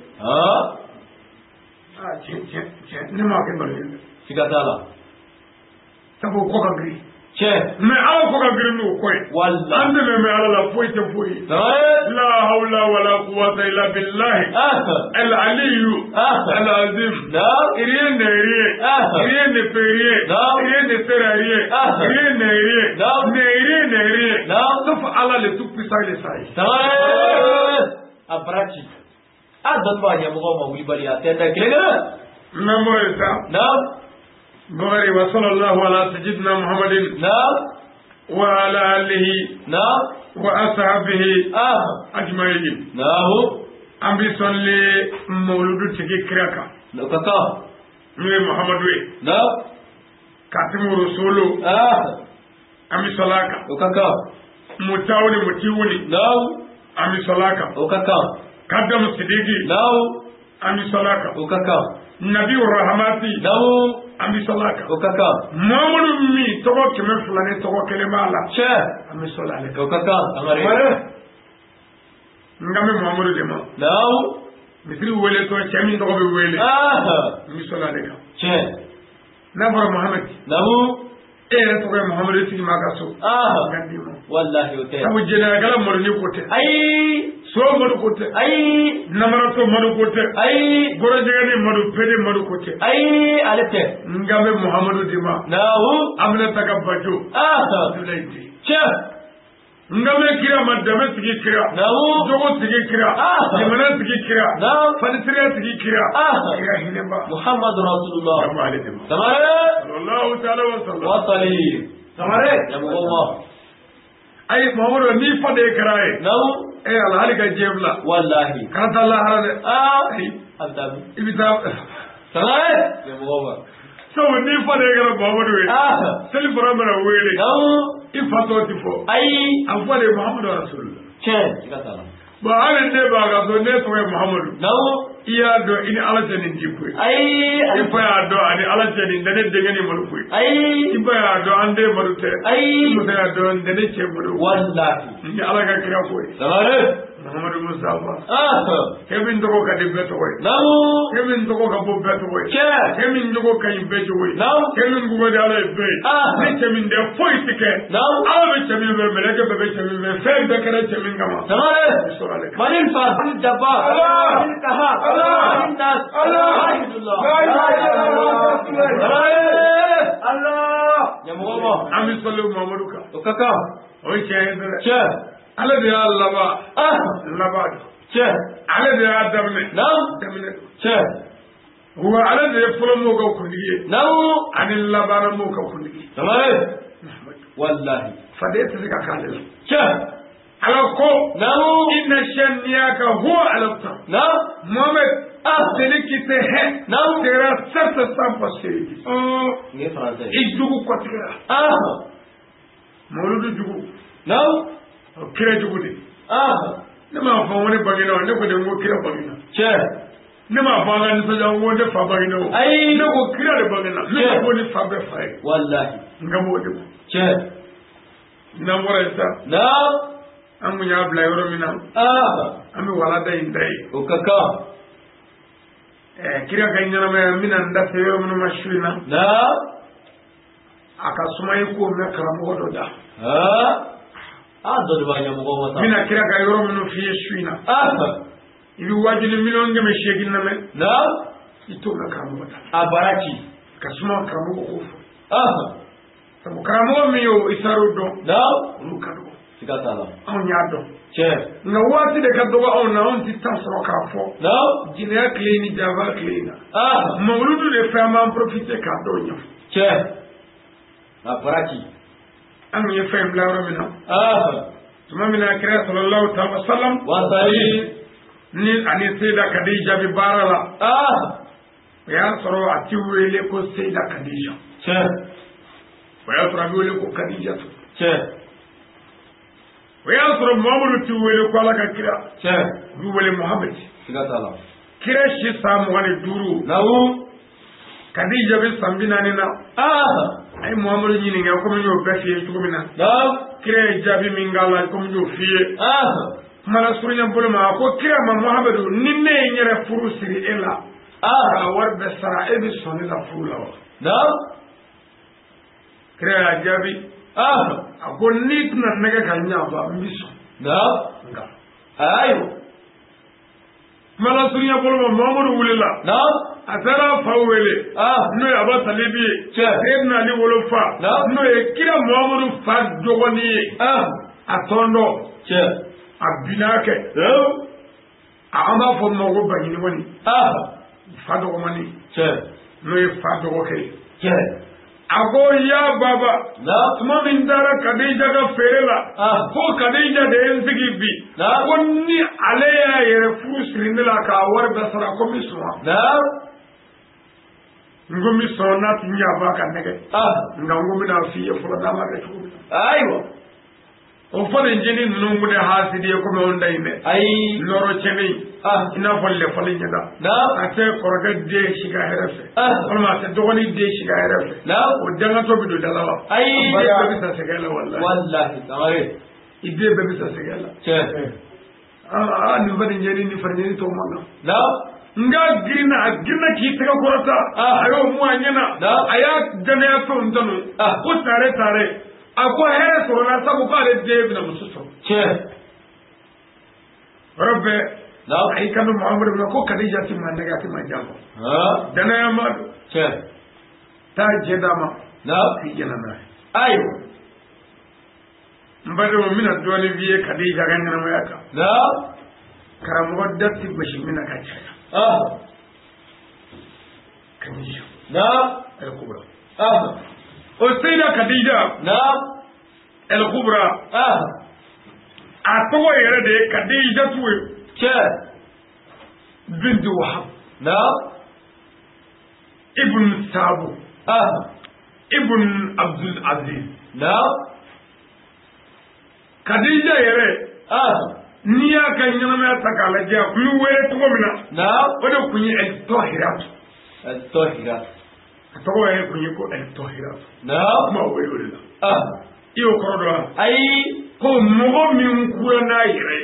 ne ma ke bari siga tala sabo ko ka gri che me ala ko ka gri no ko walla ande me ala la foi te foi la hawla wala quwwata illa billah al aliyu al azim irien ne perie irien ne serarie irien ne to fa ala le tout puissant le sai abrachi adan ba ya mo ma wuli bari atenda kelega namo esa بغير وصلى الله على سيدنا محمد وعلى آله وأصحابه أجمعين أم بيصلي مولود تجي كراكا مي محمد وي كاتم رسوله أم بيصلاكا متاوني متيوني أم بيصلاكا كدم صديقي أم بيصلاكا نبي الرحماتي ami salaka mamadu mi togo keme fulani togo kelema la ami salale ngame mamadu de ma misiri wele to chami togo be wele ami salale ka na fara muhammad ere togo muhammad tigi maga so gandi mo wallahi o te tabu jena gala mo ni kote so madu kote namara to madu kote goro jegani madu pede madu kote alete ngabe muhammadu dima amna takabbajo dulaiti ngabe kira madame tigi kira jogo tigi kira limana tigi kira faditria tigi kira kira hineba muhammad rasulullah sallallahu ta'ala wa sallam tamare ya Allah ay muhammadu ni fade karaye alhali ka jebla wallahi kata Allah harale antabi ibita tamare ya Allah so ni fade gara muhammadu we sel faramara wele ifato tifo afale muhammadu rasulullah kata ba ale ne ba ga so ne so muhammadu iya do ini alajani jipwe ifa ya do ani alajani ndane dengani malufu ifa ya do ande marute ifa ya do ndane chebulu wallahi ni alaga kira koy tamare muhammadu mustafa kevin dogo ka de beto koy kevin dogo ka bo beto koy kevin dogo ka imbe koy kevin gugo de ala be ni kevin de foi tike ala be kevin be meleke be kevin be fer be kara kevin kama tamare malin fa jabba kaha الناس الله يا مغمى عم يصلوا محمدك وكاكا وي شاهد على دي الله لبا على دي ادم دمنا هو على ذي فلان موقع كلية نعم عن اللبان موقع كلية تمام والله فديت ذيك كالله شاف على كو نعم إن شنياك هو على الطرف نعم محمد أصلك تهه نعم ترى سبت سامبا سيري نعم فرنسي إجدو كتير مولود جوجو نعم كير جوجو دي نما فاوني بعينا نقول نقول كير بعينا شاف نما فانا نسجا وده فبعينا أي نقول كير بعينا نقول فبع فاي والله نقول شاف نمر إنسان نعم أمي يا بلا يومنا أمي ولا ده إنداي وكاكا كيرا كينجنا من عند سيرو من مشوينا نعم akasuma yuko mekaramu doda do banya mugo mina kira ka yoro mino fiye shwina ibi wajini mino ngeme shegin na men na ito mekaramu doda abaraki kasuma karamu ko sabu karamu mi yo isaru do na lukado sikatala on yado che na wati de kadoga on na on ti tasro kafo na jinia clean java clean mawludu de fama profiter kado nyo che abaraki am ye fem la romina tuma mina kira sallallahu alaihi wasallam wa sallim ni ani sayda Khadija bi barala ya soro atiwele ko sayda Khadija che ya soro wele ko Khadija che ya soro Muhammadu tiwele ko ala ka kira che du wele Muhammad sikatala kira shi samu wani duru nawu Khadija bi sambina ni na ay Muhammadu ni nga ko mi yo befiye ko mina kira jabi mingala ko mi yo fiye mala surunya bolma ko kira ma Muhammadu ninne nyere furu siri ela warbe sara ebi soni la furu la kira jabi ko nit na nega kanya ba miso nga ayo mala surunya bolma Muhammadu wulila asara fawele no ya ba talibi ibn ali wolofa no e kira Muhammadu fa jogoni atondo abinake ama fo mo go bani woni fa do mani no e fa do ke ago ya baba tuma min dara Khadija ga ferela ko Khadija de enzigi bi wonni aleya yere fusrinila ka war basara ko miswa ngumi sona tinya ba ka nege ngumi na fiye fula da ma ka chu aiwa o fo de jeni nungu de hasidi ko me onda ime ai loro chemi ina folle folle nyada ate korga de shiga herefe ma te dogoni de shiga herefe o danga to bido dalawa ai de be sa segala wallahi taware ide be sa segala che ni fadi jeni ni fadi ni to manga nga girna ki tega korata ayo mu anyana aya gane ya to ndanu ko tare ako here so na sabu ko ale de bi na mususo che rabbe ay kanu Muhammad ibn ko Khadija ti man daga ti man jamo dana ya ma che ta je dama fi jana na ayo mbade mo mina dole biye Khadija ga ngana mayaka karam waddati bashi mina ka cha Khadija al-Kubra Sayyida Khadija al-Kubra atawa yare da Khadija tuwe bint Wahab ibn Sabu ibn Abdul Aziz Khadija yare ni ya kan yana mai takala ja ku were to mina wanda kun yi al-tahirat to waye kun yi ko al-tahirat ma waye wala iyo ko do ai ko mo min ku na yire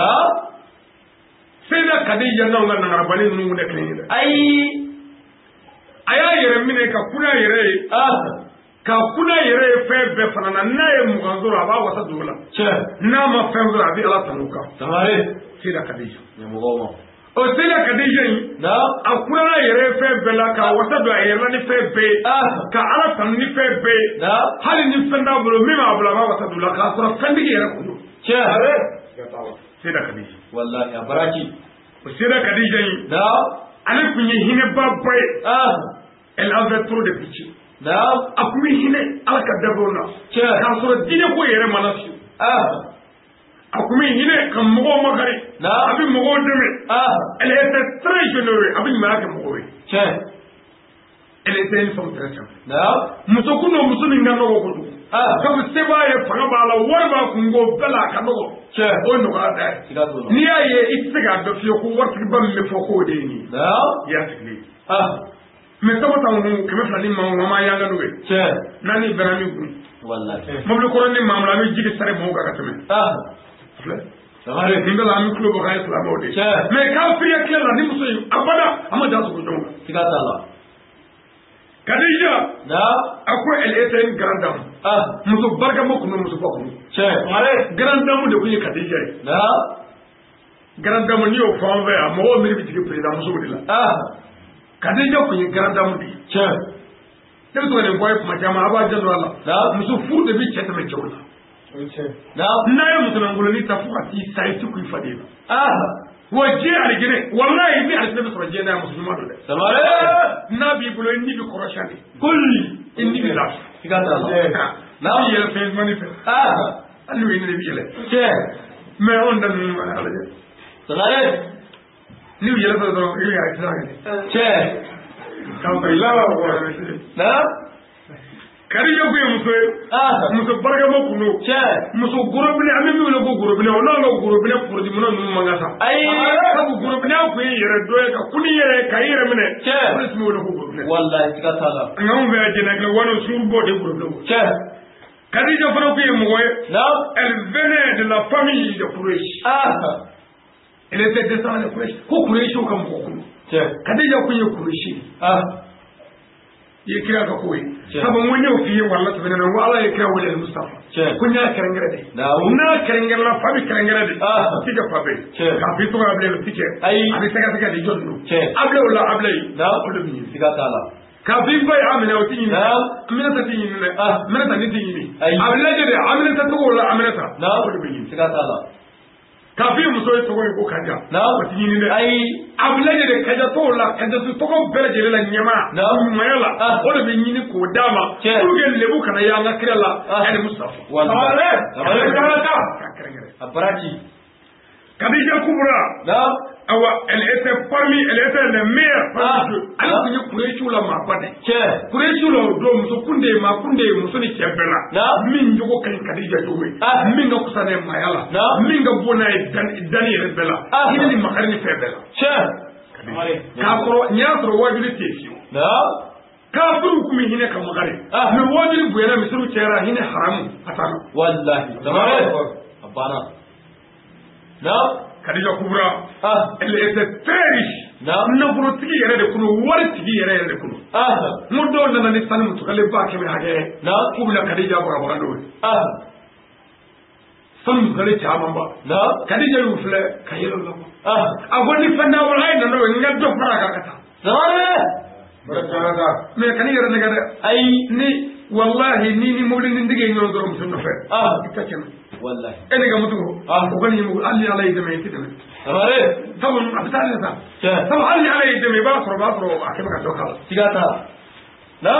sai da Khadija nan ga nan rabani nun da kan yi ai aya yire mine ka kuna yire ka kuna yere fe be fanana na ye muganzura ba wasa dola na ma fe zura bi ala tanuka tamare sida Khadija ya mugomo o sida Khadija na akuna yere fe be la ka wasa do ayela ni fe be ka ala tan ni fe be hali ni fenda bulu mi ma bula ba wasa dola ka sura fendi yere kudu are sida Khadija wallahi abaraki o sida Khadija na ale kun ye hinɛba ba ye elle avait trop de pitié a kun bɛ hinɛ ala ka dabɔw la k'a sɔrɔ diinɛ ko yɛrɛ mana su a kun bɛ hinɛ ka mɔgɔw makari a bɛ mɔgɔw dɛmɛ elle était très généreuse a bɛ ɲumanya kɛ mɔgɔw ye elle était une femme très simple muso kun don muso min ka nɔgɔ kojugu sabu se b'a ye fanga b'a la wari b'a kun ko bɛɛ la a ka nɔgɔ o ye nɔgɔya da ye n'i y'a ye i tɛ se k'a dɔn fiyewu ko waritigiba min bɛ fɔ k'o de ye nin ye i y'a sigilen mais sabu t'anw kun 200 ni maa ma y'an ka n'o ye n'a ni bɛnna min kun mobili kɔrɔ ni maa an bɛ jigi sari mɔgɔw kan ka tɛmɛ nin bɛɛ la an bɛ tulo bɔ k'an ye silamɛw de ye mais k'an firiya tile la ni muso in abada an ma da sogo ɲɔgɔn kan Khadija a ko elle était une grande dame muso barikama kun don muso ba kun grande dame de kun ye Khadija ye grande dame n'i y'o fɔ an fɛ yan mɔgɔw miiri bɛ jigin président musow de la Khadija kun ye grande dame de ye ne bɛ to ka nin fɔ a ye kuma caman a b'a janto a la muso furu de bɛ cɛ tɛmɛ cɛw la n'a ye musolankoloni ta fo ka t'i sa i ti kun i faden la wa diɲɛ alijinɛ walayi ni alijinɛ bɛ sɔrɔ diɲɛ n'a muso ɲuman don dɛ n'a b'i bolo i ni bɛ kɔrɔsiyɛn de koli i ni bɛ lafiya n'a b'i yɛlɛ fɛn ɲuman fɛ hali n'o ye ne de bɛ yɛlɛ mais anw da ninnu ma lajɛ n'i bɛ yɛlɛ fɛ dɔrɔn i bɛ accident kɛ k'aw ka laban Khadija kun ye muso ye muso barikama kun don muso gorobinɛ an bɛ min wele ko gorobinɛ o n'an ka gorobinɛ porodiminɛ ninnu man kan sa sabu gorobinɛ kun ye yɛrɛ dɔ ye ka kuni yɛrɛ ka i yɛrɛ minɛ o de tun bɛ wele ko gorobinɛ walayi siga t'a la nka anw fɛ yan jɛnɛkɛ wani sunkuru de ye gorobinɛ ko Khadija fana kun ye mɔgɔ ye elle venait de la famille de Quraish elle était descendante de Quraish ko Quraishiw ka mɔgɔ kun Khadija kun ye Quraishi ye kira ka ko ye sabu mun y'o f'i ye wala tɛmɛnen na ko ala ye kira wele Mustafa ko n y'a kɛrɛnkɛrɛn de n'a kɛrɛnkɛrɛnna fa bɛ kɛrɛnkɛrɛn de ti kɛ fa bɛ k'a f'i tɔgɔ Abilaye o ti kɛ a bɛ sɛgɛsɛgɛ de jɔn don Abilaye o la Abilaye o de bɛ ɲini siga t'a la k'a f'i ba ye Amina o ti ɲini Aminata ti ɲini dɛ Aminata ne ti ɲini a bɛ lajɛ de Aminata tɔgɔ la Aminata o de bɛ ɲini siga t'a la k'a f'i muso ye tɔgɔ ye ko Kaja o ti ɲini dɛ a bɛ lajɛ de Kaja tɔgɔ la Kaja tɔgɔ bɛɛ lajɛlen la ɲɛmaa ɲumanya la o de bɛ ɲini k'o d'a ma pour que lebu kana y'an ka kira la ani Mustafa a baraki Khadija Kubra awa elle était le meilleur ale kun ye Quraishiw la maa ba de Quraishiw la o don muso kunde maa kunde muso ni cɛ bɛɛ la min jogo ka ɲi Khadija jogo ye min ka kusa n'a ye maaya la min ka bon n'a ye dani yɛrɛ bɛɛ la hinɛ ni makari ni fɛn bɛɛ la k'a sɔrɔ n'i y'a sɔrɔ wajuli tɛ fiyewu kafiriw kun bɛ hinɛ ka makari mais wajuli bonyana misiriw cayara hinɛ haramu a t'an na walahi a banna Khadija Kubra elle était très riche nafolotigi yɛrɛ de kun don waritigi yɛrɛ de kun don n ko dɔw nana ni sanu mutukale ba kɛmɛ hakɛ ye k'u bɛna Khadija bɔrabɔra n'o ye sanu mutukale caman ba Khadija y'u filɛ ka yɛlɛ o la a ko ni fɛn dawara a ye na n'o ye n ka dɔ fara a kan ka taa mais kana yɛrɛ nɛgɛ dɛ ayi ni wallahi ni mobilitigi ye ɲɔgɔn dɔrɔn muso nɔfɛ i ka kɛnɛ e ni ka mutu o kɔni ye hali ni ala y'i dɛmɛ i tɛ tɛmɛ sabu a bɛ taa ne sa sabu hali ni ala y'i dɛmɛ i b'a sɔrɔ a kɛmɛ ka dɔ k'a la siga t'a la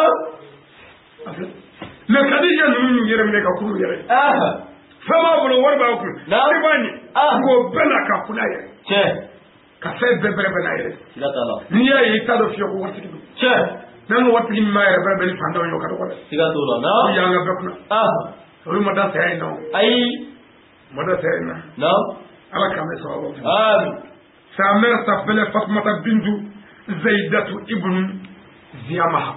mais Khadija ninnu yɛrɛ minɛ ka kuru yɛrɛ fɛn b'a bolo wari b'a kun se b'a ɲɛ k'o bɛɛ la ka kula yɛrɛ ka fɛn bɛɛ bɛrɛ bɛɛ n'a yɛrɛ n'i y'a ye i t'a dɔn fiye ko waritigi don n'an ka waritigi min b'a yɛrɛ bɛrɛ bɛɛ ni fantanw ye o ka dɔgɔ dɛ siga t'o la o y'an ka bɛɛ kunna olu ma da saya in na ayi ma da saya in na ala k'an bɛ sababu sa mère s'appelait Fatumata bintu Zaydatu ibn Ziyamaha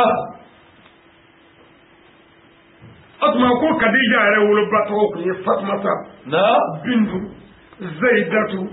o tuma ko Khadija yɛrɛ woloba tɔgɔ kun ye Fatumata bintu Zaydatu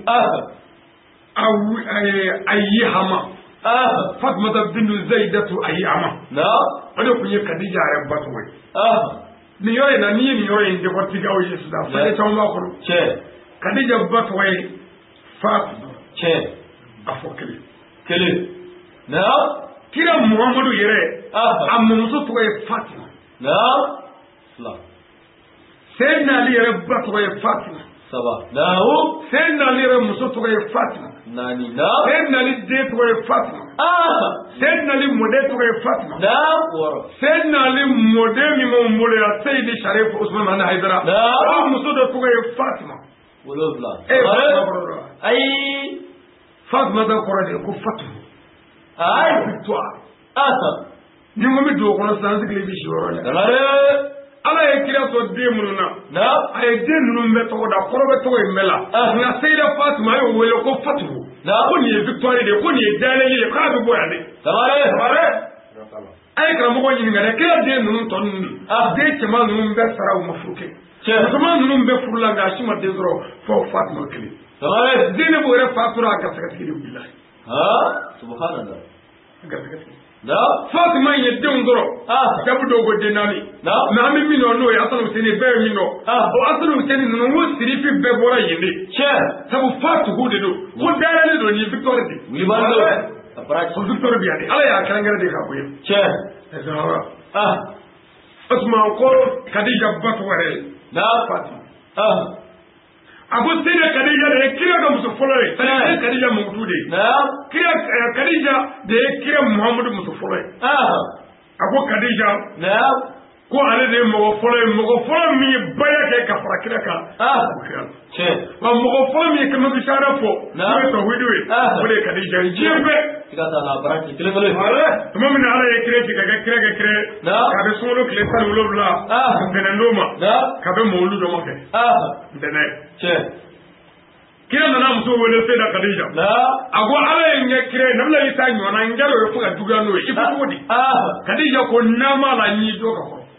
Ayyihama Fatumata bintu Zaydatu Ayyihama o de kun ye Khadija yɛrɛ ba tɔgɔ ye nin yɔrɔ in na n'i ye nin yɔrɔ in décortiquer aw ye sisan fɛn caman b'a kɔnɔ Khadija ba tɔgɔ ye Fatima a fɔ kelen kira Muhamadu yɛrɛ a mɔmuso tɔgɔ ye Fatima Seydina Ali yɛrɛ ba tɔgɔ ye Fatima Saba. Na'u. Sai na lira muso tɔgɔ ye Fatima. Nani na. Sai na li den tɔgɔ ye Fatima. Sai na li mɔden tɔgɔ ye Fatima. Wɔɔrɔ. Sai na li mɔden min b'anw bolo yan Seydi Sharif Usman Mani Hayidara. O muso dɔ tɔgɔ ye Fatima. Wolonwula. Fatima kɔrɔ. Ayi. Fatima dɔ kɔrɔ de ko Fatima. Ayi. Victoire. Ni ko mi don o kɔnɔ sisan an sigilen bi si yɔrɔ la. Ala ye kira sɔn den minnu na. A ye den ninnu bɛɛ tɔgɔ da kɔrɔ bɛ tɔgɔ in bɛɛ la. Nka Seyida Fatima a y'o wele ko Fatimu. Ko nin ye victoire de ye ko nin ye dayɛlɛli ye k'a bɛ bɔ yan de. A ye karamɔgɔ ɲininka dɛ kira den ninnu tɔ ninnu den cɛman ninnu bɛɛ sara u ma furu kɛ. Musoman ninnu bɛɛ furu la nka a si ma den sɔrɔ fɔ Fatima kelen. Zeynɛbu yɛrɛ fatura a garisɛgɛtigi de wulila. Subhanallah. Garisɛgɛtigi. Fatima ye denw sɔrɔ. Jabu dɔw ko den naani. Mais an bɛ min dɔn n'o ye Hassan Hussein bɛɛ ye min dɔn. O Hassan Hussein ninnu n ko Sirifi bɛɛ bɔra yen de. Sabu Fatihu de don. Ko dayɛlɛlen don nin victoire de. O victoire bɛ yan de. Ala y'a kɛrɛnkɛrɛn de ka bɔ yen. O tuma ko Kadija ba tɔgɔ yɛrɛ ye Fatima. A ko Seyida Kadija de ye kira ka muso fɔlɔ ye. C'est Kadija Mankutu de ye. Kadija de ye kira Muhamadu muso fɔlɔ ye. A ko Kadija ko ale de ye mɔgɔ fɔlɔ ye. Mɔgɔ fɔlɔ min ye baya kɛ ka fara kira kan. Wa mɔgɔ fɔlɔ min ye kɛmɛ bisara fɔ. O ye tawhidu ye. O de ye Kadija ye. Diɲɛ bɛɛ. Tuma min na Ala ye kira ci ka kɛ kira kɛ kira ye. Ka bɛ sunkalo tile 17 ntɛnɛndon ma. Ka bɛ mawulu dɔ ma fɛ. Ntɛnɛn. Kira nana muso wele Seyida Kadija. A ko Ala ye n kɛ kira ye. Nabila Isa ɲɔgɔnna n kɛra o ye fo ka juguya n'o ye. I ko cogo di? Kadija ko n'a m'a la n y'i dɔ ka kɔrɔ.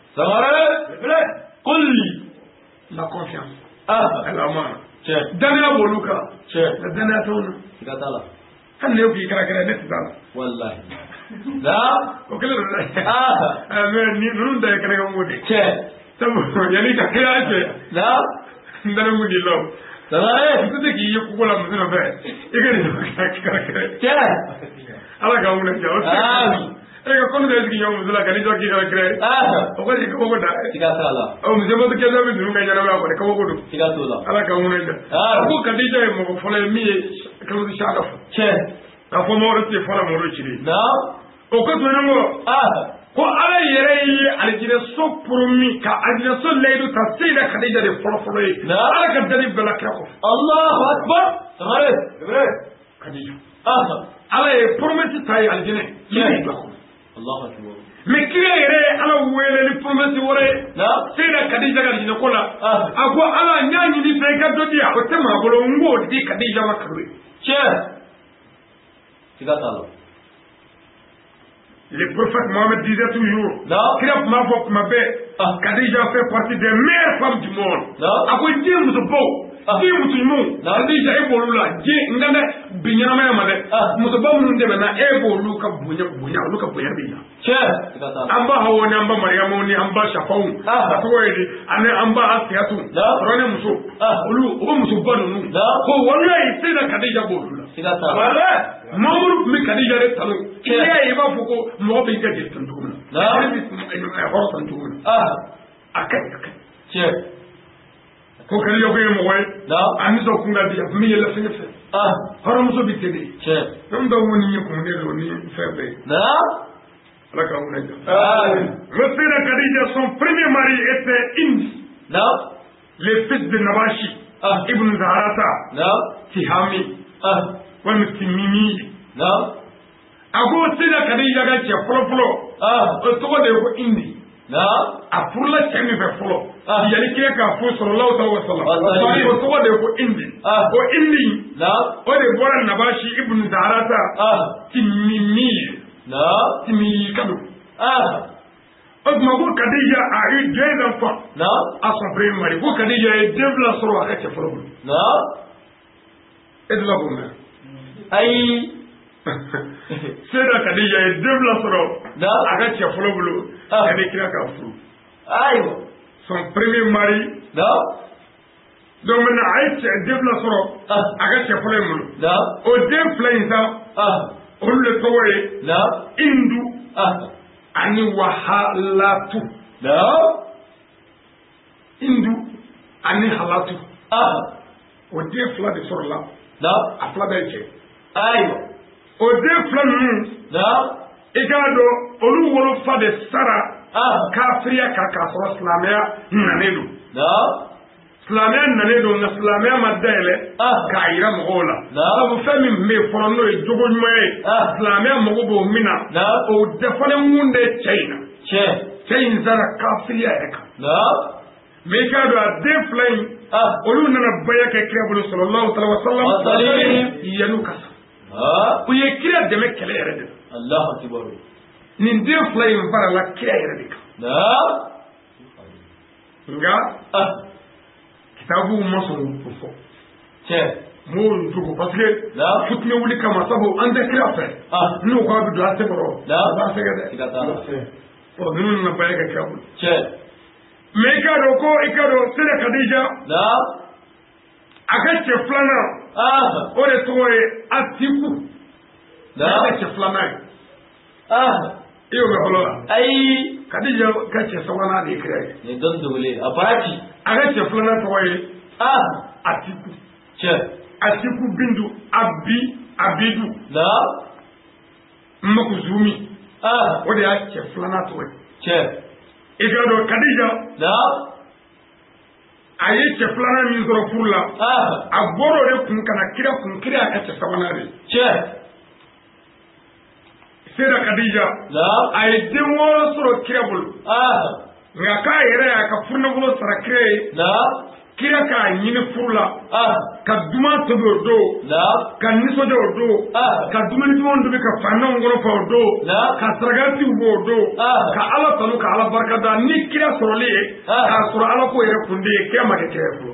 Qul la confiance. Alama. Danaya b'olu kan. Nka danaya t'anw na. Hali ne k'i kɛra kira ne tɛ taa la. Wallahi. O kelen don dɛ. Mais ninnu da ye kɛnɛkan ko de. Sabu yanni ka kira cɛ. N dalen kun di lɔ. Muso tɛ k'i ye kogo la muso nɔfɛ. I ka nin kɛra kira. Ala k'an wuli ja. E ka kɔnni bɛ sigi ɲɔgɔn muso la ka ni jɔ k'i kɛra kira ye. O ko kabako da. Muso ma se kɛlɛ bɛ ninnu ka ɲɛnamaya kɔni kabako don. Ala k'an wuli ja. A ko Kadija ye mɔgɔ fɔlɔ ye min ye Kalosi Saka fɔ. K'a fɔ Mawaro tɛ fɔlɔ Mawaro cili. O ko tuma ko Ala yɛrɛ ye alijinɛso promis ka alijinɛso layidu ta Seyida Kadija de fɔlɔ ye. Ala ka dali bɛɛ la kira kɔfɛ. Alahu Akbar. Kadija. Ala ye promesse ta ye alijinɛ. Yɛrɛ bila kɔnɔ. Mais kira yɛrɛ ye Ala wele ni promesse wɛrɛ ye. Seyida Kadija ka alijinɛ ko la. A ko Ala n y'a ɲini fɛ i ka dɔ di yan. O tɛ maa bolo n b'o di Kadija ma kalo ye. Le prophète Mohammed disait toujours, Kira m'a fɔ kuma bɛɛ, Kadija fait partie des meilleures femmes du monde. A ko diɲɛ muso baw, diɲɛ muso ɲumanw, Kadija e b'olu la, diɲɛ n ka dɛ bi ɲɛnamaya ma dɛ, muso baw minnu tɛmɛna e b'olu ka bonya olu ka bonya bɛ yan. An ba Hawa ni an ba Mariyamu ni an ba Safawu, a tɔgɔ ye di, ani an ba Asiyatu, Fɔrɔne muso, olu o muso ba ninnu, ko walayi Seyida Kadija b'olu la. Mamudu tun bɛ Kadija de talo. N'i y'a ye i b'a fɔ ko mɔgɔ bɛ jɛ tan cogo min na. Hɔrɔn tan cogo min na. A ka ɲi. Ko Kadija ko ye mɔgɔ ye. A nisɔn kun ka di a tun bɛ yɛlɛ fɛngɛ fɛ. Hɔrɔnmuso bɛ ten de. Fɛn dɔw ko nin ye kumunen don ni fɛn bɛɛ ye. Ala k'an wuli ja. Le Seyida Kadija, son premier mari était Indi. Le fils de Nabashi. Ibn Zaharata. Tihami. Walima Timimi. A ko Seyida Kadija ka cɛ fɔlɔ-fɔlɔ. O tɔgɔ de ye ko Indi. A furula cɛ min fɛ fɔlɔ. Yani kira k'a fɔ sallallahu alaihi wa sallam. O tɔgɔ de ye ko Indi. O Indi. O de bɔra Nabashi Ibn Zaharata. Timimi. Timimi kado. O tuma ko Kadija a eu 2 enfants. À son premier mari. Ko Kadija ye 2 filan sɔrɔ a ka cɛ fɔlɔ bolo. E tɛ la k'o mɛn. Ayi. Seyida Kadija ye 2 filan sɔrɔ a ka cɛ fɔlɔ bolo. Yani kira k'a furu. Ayiwa. Son premier mari. Donc maintenant a ye 2 filan sɔrɔ a ka cɛ fɔlɔ in bolo. O 2 filan in sa. Olu le tɔgɔ ye Indu ani Wahalatu. Indu ani Halatu. o den fila de sɔrɔ la a fila bɛɛ cɛ ayiwa o den fila ninnu i k'a dɔn olu wolofa de sara kafiriya kan k'a sɔrɔ silamɛya nanen don silamɛya nanen don nka silamɛya ma dayɛlɛ k'a yira mɔgɔw la sabu fɛn min bɛ yen fɔlɔ n'o ye jogo ɲuman ye silamɛya mago b'o min na o dafalen mun de cɛ in na cɛ in sara kafiriya yɛrɛ kan mais i k'a dɔn a den fila in olu nana baya kɛ kira bolo sallallahu alaihi wa sallam yan'u ka sa u ye kira dɛmɛ kɛlɛ yɛrɛ de la nin den fila in farala kira yɛrɛ de kan nka kitabu ma sɔn k'o fɔ m'o jogo parce que futini wuli kama sabu an tɛ kira fɛ n'u k'a bɛ don a sɛbɛrɔ a b'a sɛgɛ dɛ ɔ ninnu nana baya kɛ kira bolo mais i k'a dɔn ko i k'a dɔn sɛnɛ Kadija a ka cɛ filanan o de tɔgɔ ye Atiku a ka cɛ filanan ye i y'o mɛn fɔlɔ la ayi Kadija ka cɛ sabanan de ye kira ye nin dɔn dogolen a baara ci a ka cɛ filanan tɔgɔ ye Atiku Atiku bintu Abidu Makuzumi o de y'a cɛ filanan tɔgɔ ye i k'a dɔn Kadija a ye cɛ filanan min sɔrɔ furu la a bɔra o de kun kana kira kun kira y'a ka cɛ sabanan de Sera Kadija a ye den 6 sɔrɔ kira bolo nka k'a yɛrɛ y'a ka furunafolo sara kira ye kira k'a ɲini furu la ka duman tobi o don ka nisɔndiya o don ka dumuni dumanw tobi ka fantanw kɔnɔ fa o don ka sarakatiw bɔ o don ka Ala tanu ka Ala barika da ni kira sɔrɔli ye k'a sɔrɔ Ala ko yɛrɛ kun de ye kira ma kɛ kira ye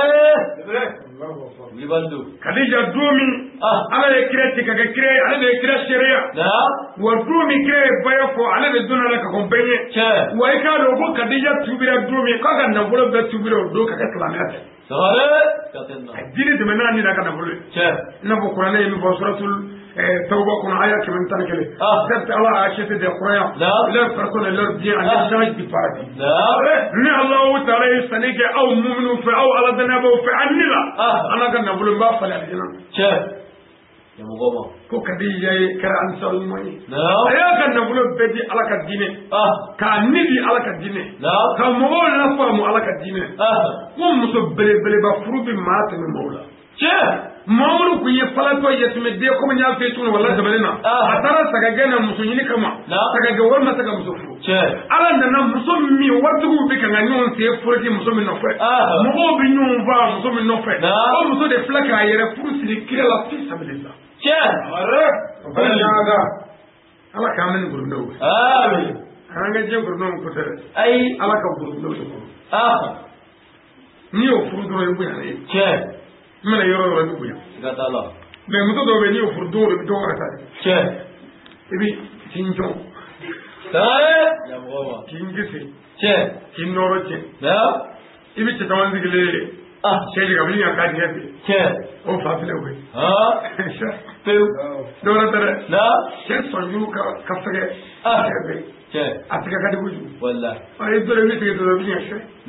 fɔlɔ Kadija don min Ala ye kira ci ka kɛ kira ye ale de ye kira seereya wa don min kira ye baya fɔ ale de donna la ka kɔn bɛɛ ɲɛ wa i k'a dɔn ko Kadija tubira don min k'a ka nafolo bɛɛ tubira o don ka kɛ silamɛya fɛ dini tɛmɛna ni da ka nafolo ye i n'a fɔ kuranɛ ye min fɔ suratul Tawba kɔnɔ aya 111 certes Allah a acheté des croyants leur personne et leur bien en échange du paradis ni Allahu Ta'ala ye sanni kɛ aw mu'minu fɛ aw Ala danyabaw fɛ ani la Ala ka nafolo n b'a falen alijana ko Kadija ye kɛra ansar ɲuman ye a y'a ka nafolo bɛɛ di Ala ka diinɛ k'a ni di Ala ka diinɛ ka mɔgɔw lafaamu Ala ka diinɛ ko muso belebeleba furu bɛ maa tɛmɛ maaw la Mamadu kun ye falatɔ yatimɛden komi n y'a f'i ye tuguni wala tɛmɛnen na a taara sagagɛn na muso ɲini kama sagagɛ wari ma se ka muso furu Ala nana muso min waritigiw bɛ ka ɲɔgɔn sen foroti muso min nɔfɛ mɔgɔw bɛ ɲɔgɔn faa muso min nɔfɛ o muso de filɛ k'a yɛrɛ furu siri kira la fi sabilillah Ala k'an bɛ ni gurundaw ye an ka diɲɛ gurundaw ko tɛ dɛ Ala ka gurundaw de kɔrɔ n'i y'o furu dɔrɔn i bonya ye n bɛna yɔrɔ yɔrɔ ni bonya mais muso dɔw bɛ n'i y'o furu don o don i bɛ dɔw wɛrɛ ta de i bɛ k'i jɔn k'i gese k'i nɔrɔ cɛ i bɛ cɛ caman sigilen cɛ jigin a bɛ ɲininka k'a tigɛ fɛ o fa filɛ o ye dɔw wɛrɛ tɛ dɛ cɛ sɔnjuru ka fɛgɛ cɛ bɛ a tigɛ ka di kojugu i dɔrɔn i bɛ tigɛ dɔrɔn i bɛ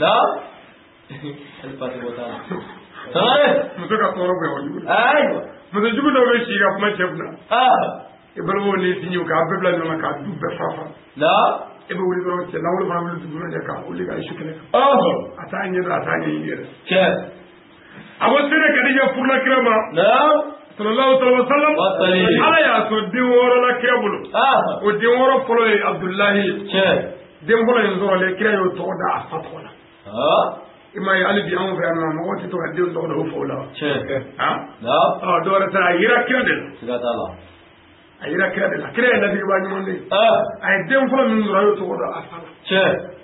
ɲɛ muso ka tɔɔrɔ bonya kojugu muso jugu dɔw bɛ si ka kuma cɛ kunna i balimaw ni sinjiw k'a bɛɛ bila ɲɔgɔn kan k'a du bɛɛ fa i bɛ wuli dɔrɔn cɛ lankolon fana wuli dugu lajɛ k'a wuli k'a su kɛnɛ kan a t'a ɲɛ dɔn a t'a ɲɛɲini yɛrɛ a ko sɛnɛ Kadija furula kira ma sallallahu alaihi wa sallam Ala y'a sɔn den 6 la kira bolo o den 6 fɔlɔ ye Abdulahi den fɔlɔ in sɔrɔlen kira y'o tɔgɔ da a fa tɔgɔ la i ma ye hali bi anw fɛ yan nɔ mɔgɔw tɛ to ka den tɔgɔ da o faw la dɔw wɛrɛ tɛ a yera kira de la a yera kira de la kira ye ladiriba ɲuman de ye a ye den fɔlɔ min sɔrɔ a y'o tɔgɔ da a fa la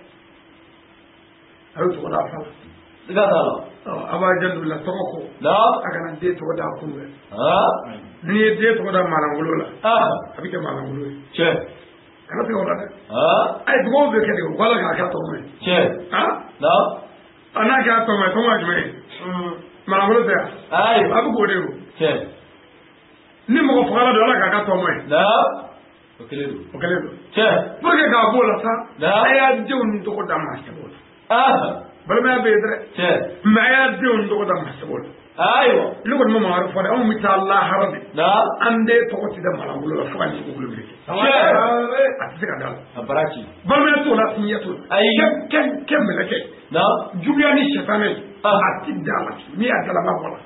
a y'o tɔgɔ da a fa la a b'a janto la tɔgɔ kɔ a kana den tɔgɔ da a kun fɛ n'i ye den tɔgɔ da maalankolon la a bɛ kɛ maalankolon ye kana tigɛ o la dɛ a ye dugawu bɛ kɛ de o k'Ala k'a kɛ tɔgɔ ye n'a kɛra tɔgɔ ye tɔgɔ jumɛn ye maalankolon tɛ yan a bɛ k'o de o ni mɔgɔ fagala don Ala k'a kɛ tɔgɔ ye o kelen don pour que k'a b'o la sa a y'a denw ni tɔgɔ da maa caman la balma bedre ma ya de on do da masbol aywa lu ko mama war fode am mi ta Allah harabi na ande to ko ti da malangulu la fani ko bulu mi ati ka dal abarachi balma to la niyatu kem meleke na jubiani shetane ati dala mi adala ma wala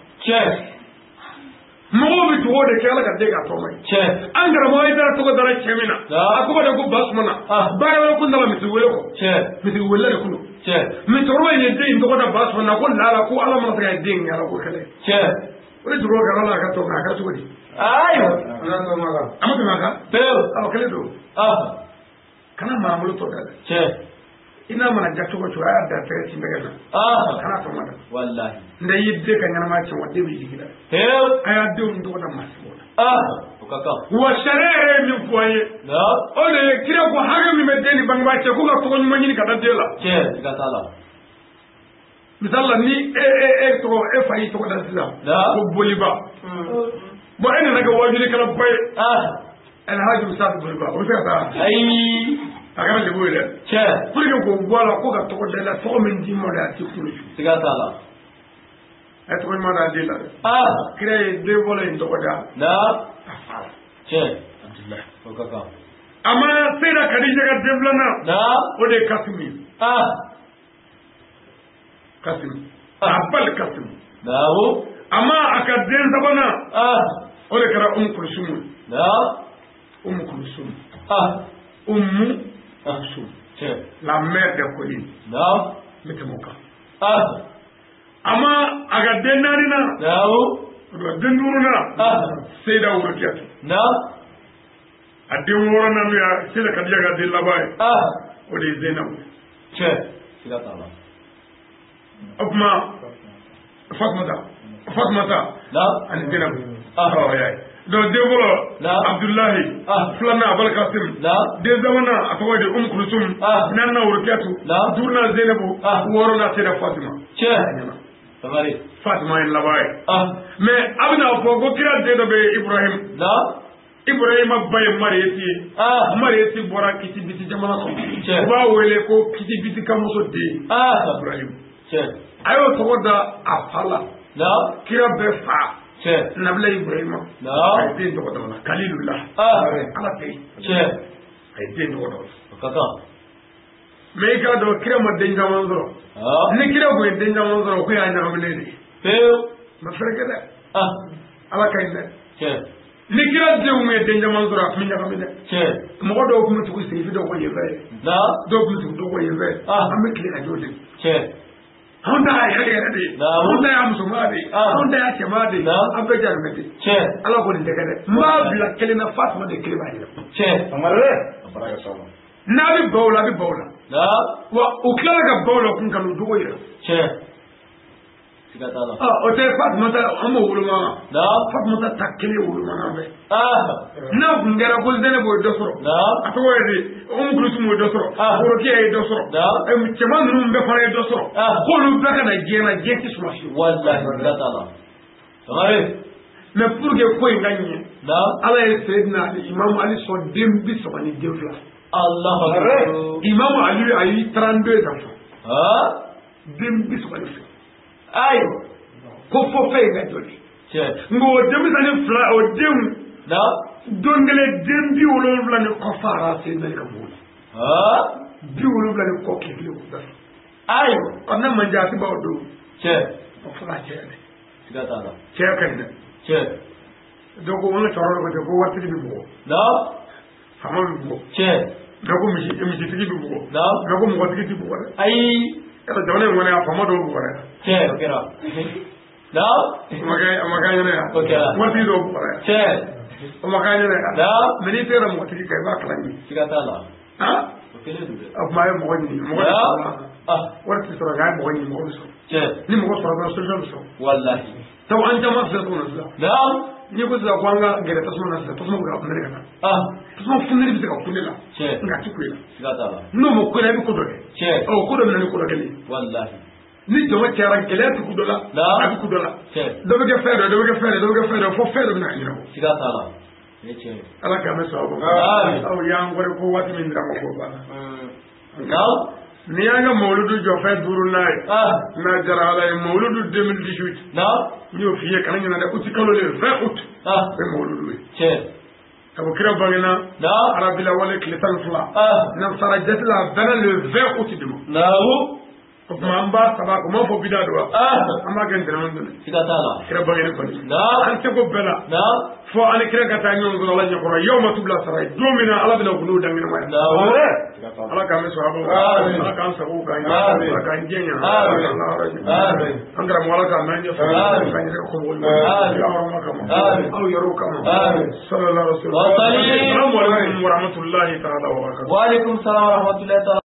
mɔgɔw bɛ dugawu de kɛ ala ka den ka tɔmɔ ye an karamɔgɔ i taara tɔgɔ dara cɛ min na a tɔgɔ de ko Basumana baara wɛrɛ kun dala misiri wele kɔ misiri wele de kun musokɔrɔba in ye den in tɔgɔ da Basumana ko lala ko ala ma se ka den in ala ko kɛlɛ o de dugawu kɛra ala ka tɔmɔ a kɛra cogo di ayiwa a ma tɛmɛ a kan awɔ kelen don kana maa bolo tɔ da dɛ i n'a mana ja cogo cogo a y'a da tɛgɛ sin bɛɛ na kana tɔmɔ da wallahi nda y'i den ka ɲɛnama cɛ wa den bɛ jigi la a y'a denw tɔgɔ da maasi o ka kan wa sariya yɛrɛ ye min fɔ an ye o de ye kira ko hakɛ min bɛ den ni bangebaa cɛ k'u ka tɔgɔ ɲuman ɲini ka da den la i ka t'a la misali la ni e tɔgɔ e fa y'i tɔgɔ da sisan ko Boliba bon e nana kɛ wajulikɛlaba ye Alhaji Musa Boliba o bɛ se ka taa ayi a kɛra lebu ye dɛ pour que k'o bɔ a la ko ka tɔgɔ da la tɔgɔ min d'i ma de a tɛ kulu i ka t'a la a ye tɔgɔ ɲuman da a den la dɛ kira ye den fɔlɔ in tɔgɔ da a fa la o ka kan a ma Seyida Kadija ka den filanan o de ye Kasimi Abal Kasimi a ma a ka den sabanan o de kɛra Umu Kulsum Umu Kulsum la mère de Colline ne tɛ mun kan a ma a ka den naani na den duuru na Seyida Worokiyatu a den wɔɔrɔ na n'o ye Seyida Kadija ka den laban ye o de ye Zeinabu o tuma Fatumata ani Zeinabu donc den fɔlɔ Abdullahi filanan Abal Kasim den sabanan a tɔgɔ de Umu Kulsum naaninan Worokiyatu duurunan Zeinabu wɔɔrɔnan Seyida Fatima Fatima ye laban ye mais a bɛna fɔ ko kira den dɔ bɛ Ibrahim Ibrahima ba ye Mariyeti ye Mariyeti bɔra Kiti Biti jamana kɔnɔ u b'a wele ko Kiti Biti ka muso den Ibrahim a y'o tɔgɔ da a fa la kira bɛ fa Nabila Ibrahima a ye den tɔgɔ da o la Kalilula ala tɛ yen a ye den tɔgɔ da o la mais i k'a dɔn kira ma den caman sɔrɔ ni kira kun ye den caman sɔrɔ ko y'a ɲagaminen de ye ma fɛrɛ kɛ dɛ ala ka ɲi dɛ ni kira denw kun ye den caman sɔrɔ a tun bɛ ɲagami dɛ mɔgɔ dɔw tun bɛ tugu segifi dɔw ko yen fɛ dɔw tun bɛ tugu dɔw ko yen fɛ an bɛ tile ka jɔ de anw ta y'a yɛrɛ yɛrɛ de ye anw ta y'a musoman de ye anw ta y'a cɛman de ye an bɛɛ jarimɛ de ala ko nin tɛ kɛ dɛ n b'a bila kelen na Fatima de kelen b'a yɛrɛ n'a bɛ baw la a bɛ baw la wa u tilala ka baw la kun kanu dogo yɛrɛ o tɛ Fatumata an b'o woloma Fatumata ta kelen woloma bɛ n'a kun kɛra ko Zeinabu ye dɔ sɔrɔ a tɔgɔ ye de Umu Kulsum ye dɔ sɔrɔ Worokiya ye dɔ sɔrɔ cɛman ninnu bɛɛ fana ye dɔ sɔrɔ k'olu bɛɛ ka na diɲɛ na diɲɛ tɛ suma fiyewu mais pour que ko in ka ɲɛ ala ye Seyidina Ali Imamu Ali sɔn den 30 ni den 2 Imamu Ali a yi 32 dafa den 30 ni 2 ayiwa ko fɔ fɛn in ka jɔ de nka o denmisɛnnin fila o denw don kelen den 70 ni kɔ fara Seyidina ka mɔgɔw la 70 ni kɔ kile kelen k'u dafa ayiwa ne man diya a ti b'aw don o fɔ k'a cɛya dɛ cɛya ka ɲi dɛ donc an ka cɛkɔrɔba ko ten ko waritigi bɛ bugɔ faama bɛ bugɔ dɔ ko misitigi bɛ bugɔ dɔ ko mɔgɔtigi tɛ bugɔ dɛ ayi jamana in kɔnɔ yan faama dɔw bugɔ dɛ o ma kɛ ɲɛna yan waritigi dɔw bugɔ dɛ o ma kɛ ɲɛna yan mais n'i sera mɔgɔtigi kan i b'a kalan ɲini o tuma a ye mɔgɔ ɲini mɔgɔ de sɔrɔla wari tɛ sɔrɔ nka a ye mɔgɔ ɲini mɔgɔ bɛ sɔrɔ ni mɔgɔ sɔrɔ dɔrɔn solution bɛ sɔrɔ donc an caman filɛ tuguni sisan n'i ko sisan ko an ka gɛrɛ tasuma na sisan tasuma bɛ ka kunbɛn ka na tasuma funtɛni bɛ se ka kun ne la nka a tɛ kun e la n'o ma kun e la i bɛ ko dɔ kɛ ko dɔ bɛ na ni ko dɔ kɛlen ni jama cayara gɛlɛya tɛ ku dɔ la a bɛ ku dɔ la dɔ bɛ kɛ fɛn dɔ dɔ bɛ kɛ fɛn dɔ dɔ bɛ kɛ fɛn dɔ fo fɛn dɔ bɛ na ɲɛnabɔ ala k'an bɛ sababu aw y'an kɔrɔ ko waati min dira ma ko banna ni yanga mawludu jofe duru nay na jara ala mawludu 2018 ni o fiye kan ngina da uti kalo le 20 août be mawludu che abu kira bangina arabila wala klitan fula na sarajat la bana le 20 août dimo ko mamba saba ko mo fo bidado amma gan dana ndone sika tala kira bangina ko an te ko bela fo an kira gata nyon ko la nyako yawma tubla saray domina ala bina gulu dangina ma ala ka me so abo ala ka sabu ka ala ka njenya amin andra mo ala ka manje fa ka ni ko mo ya ma ka mo aw yaro ka mo sallallahu alaihi wasallam wa rahmatullahi ta'ala wa barakatuh wa alaikum assalam wa rahmatullahi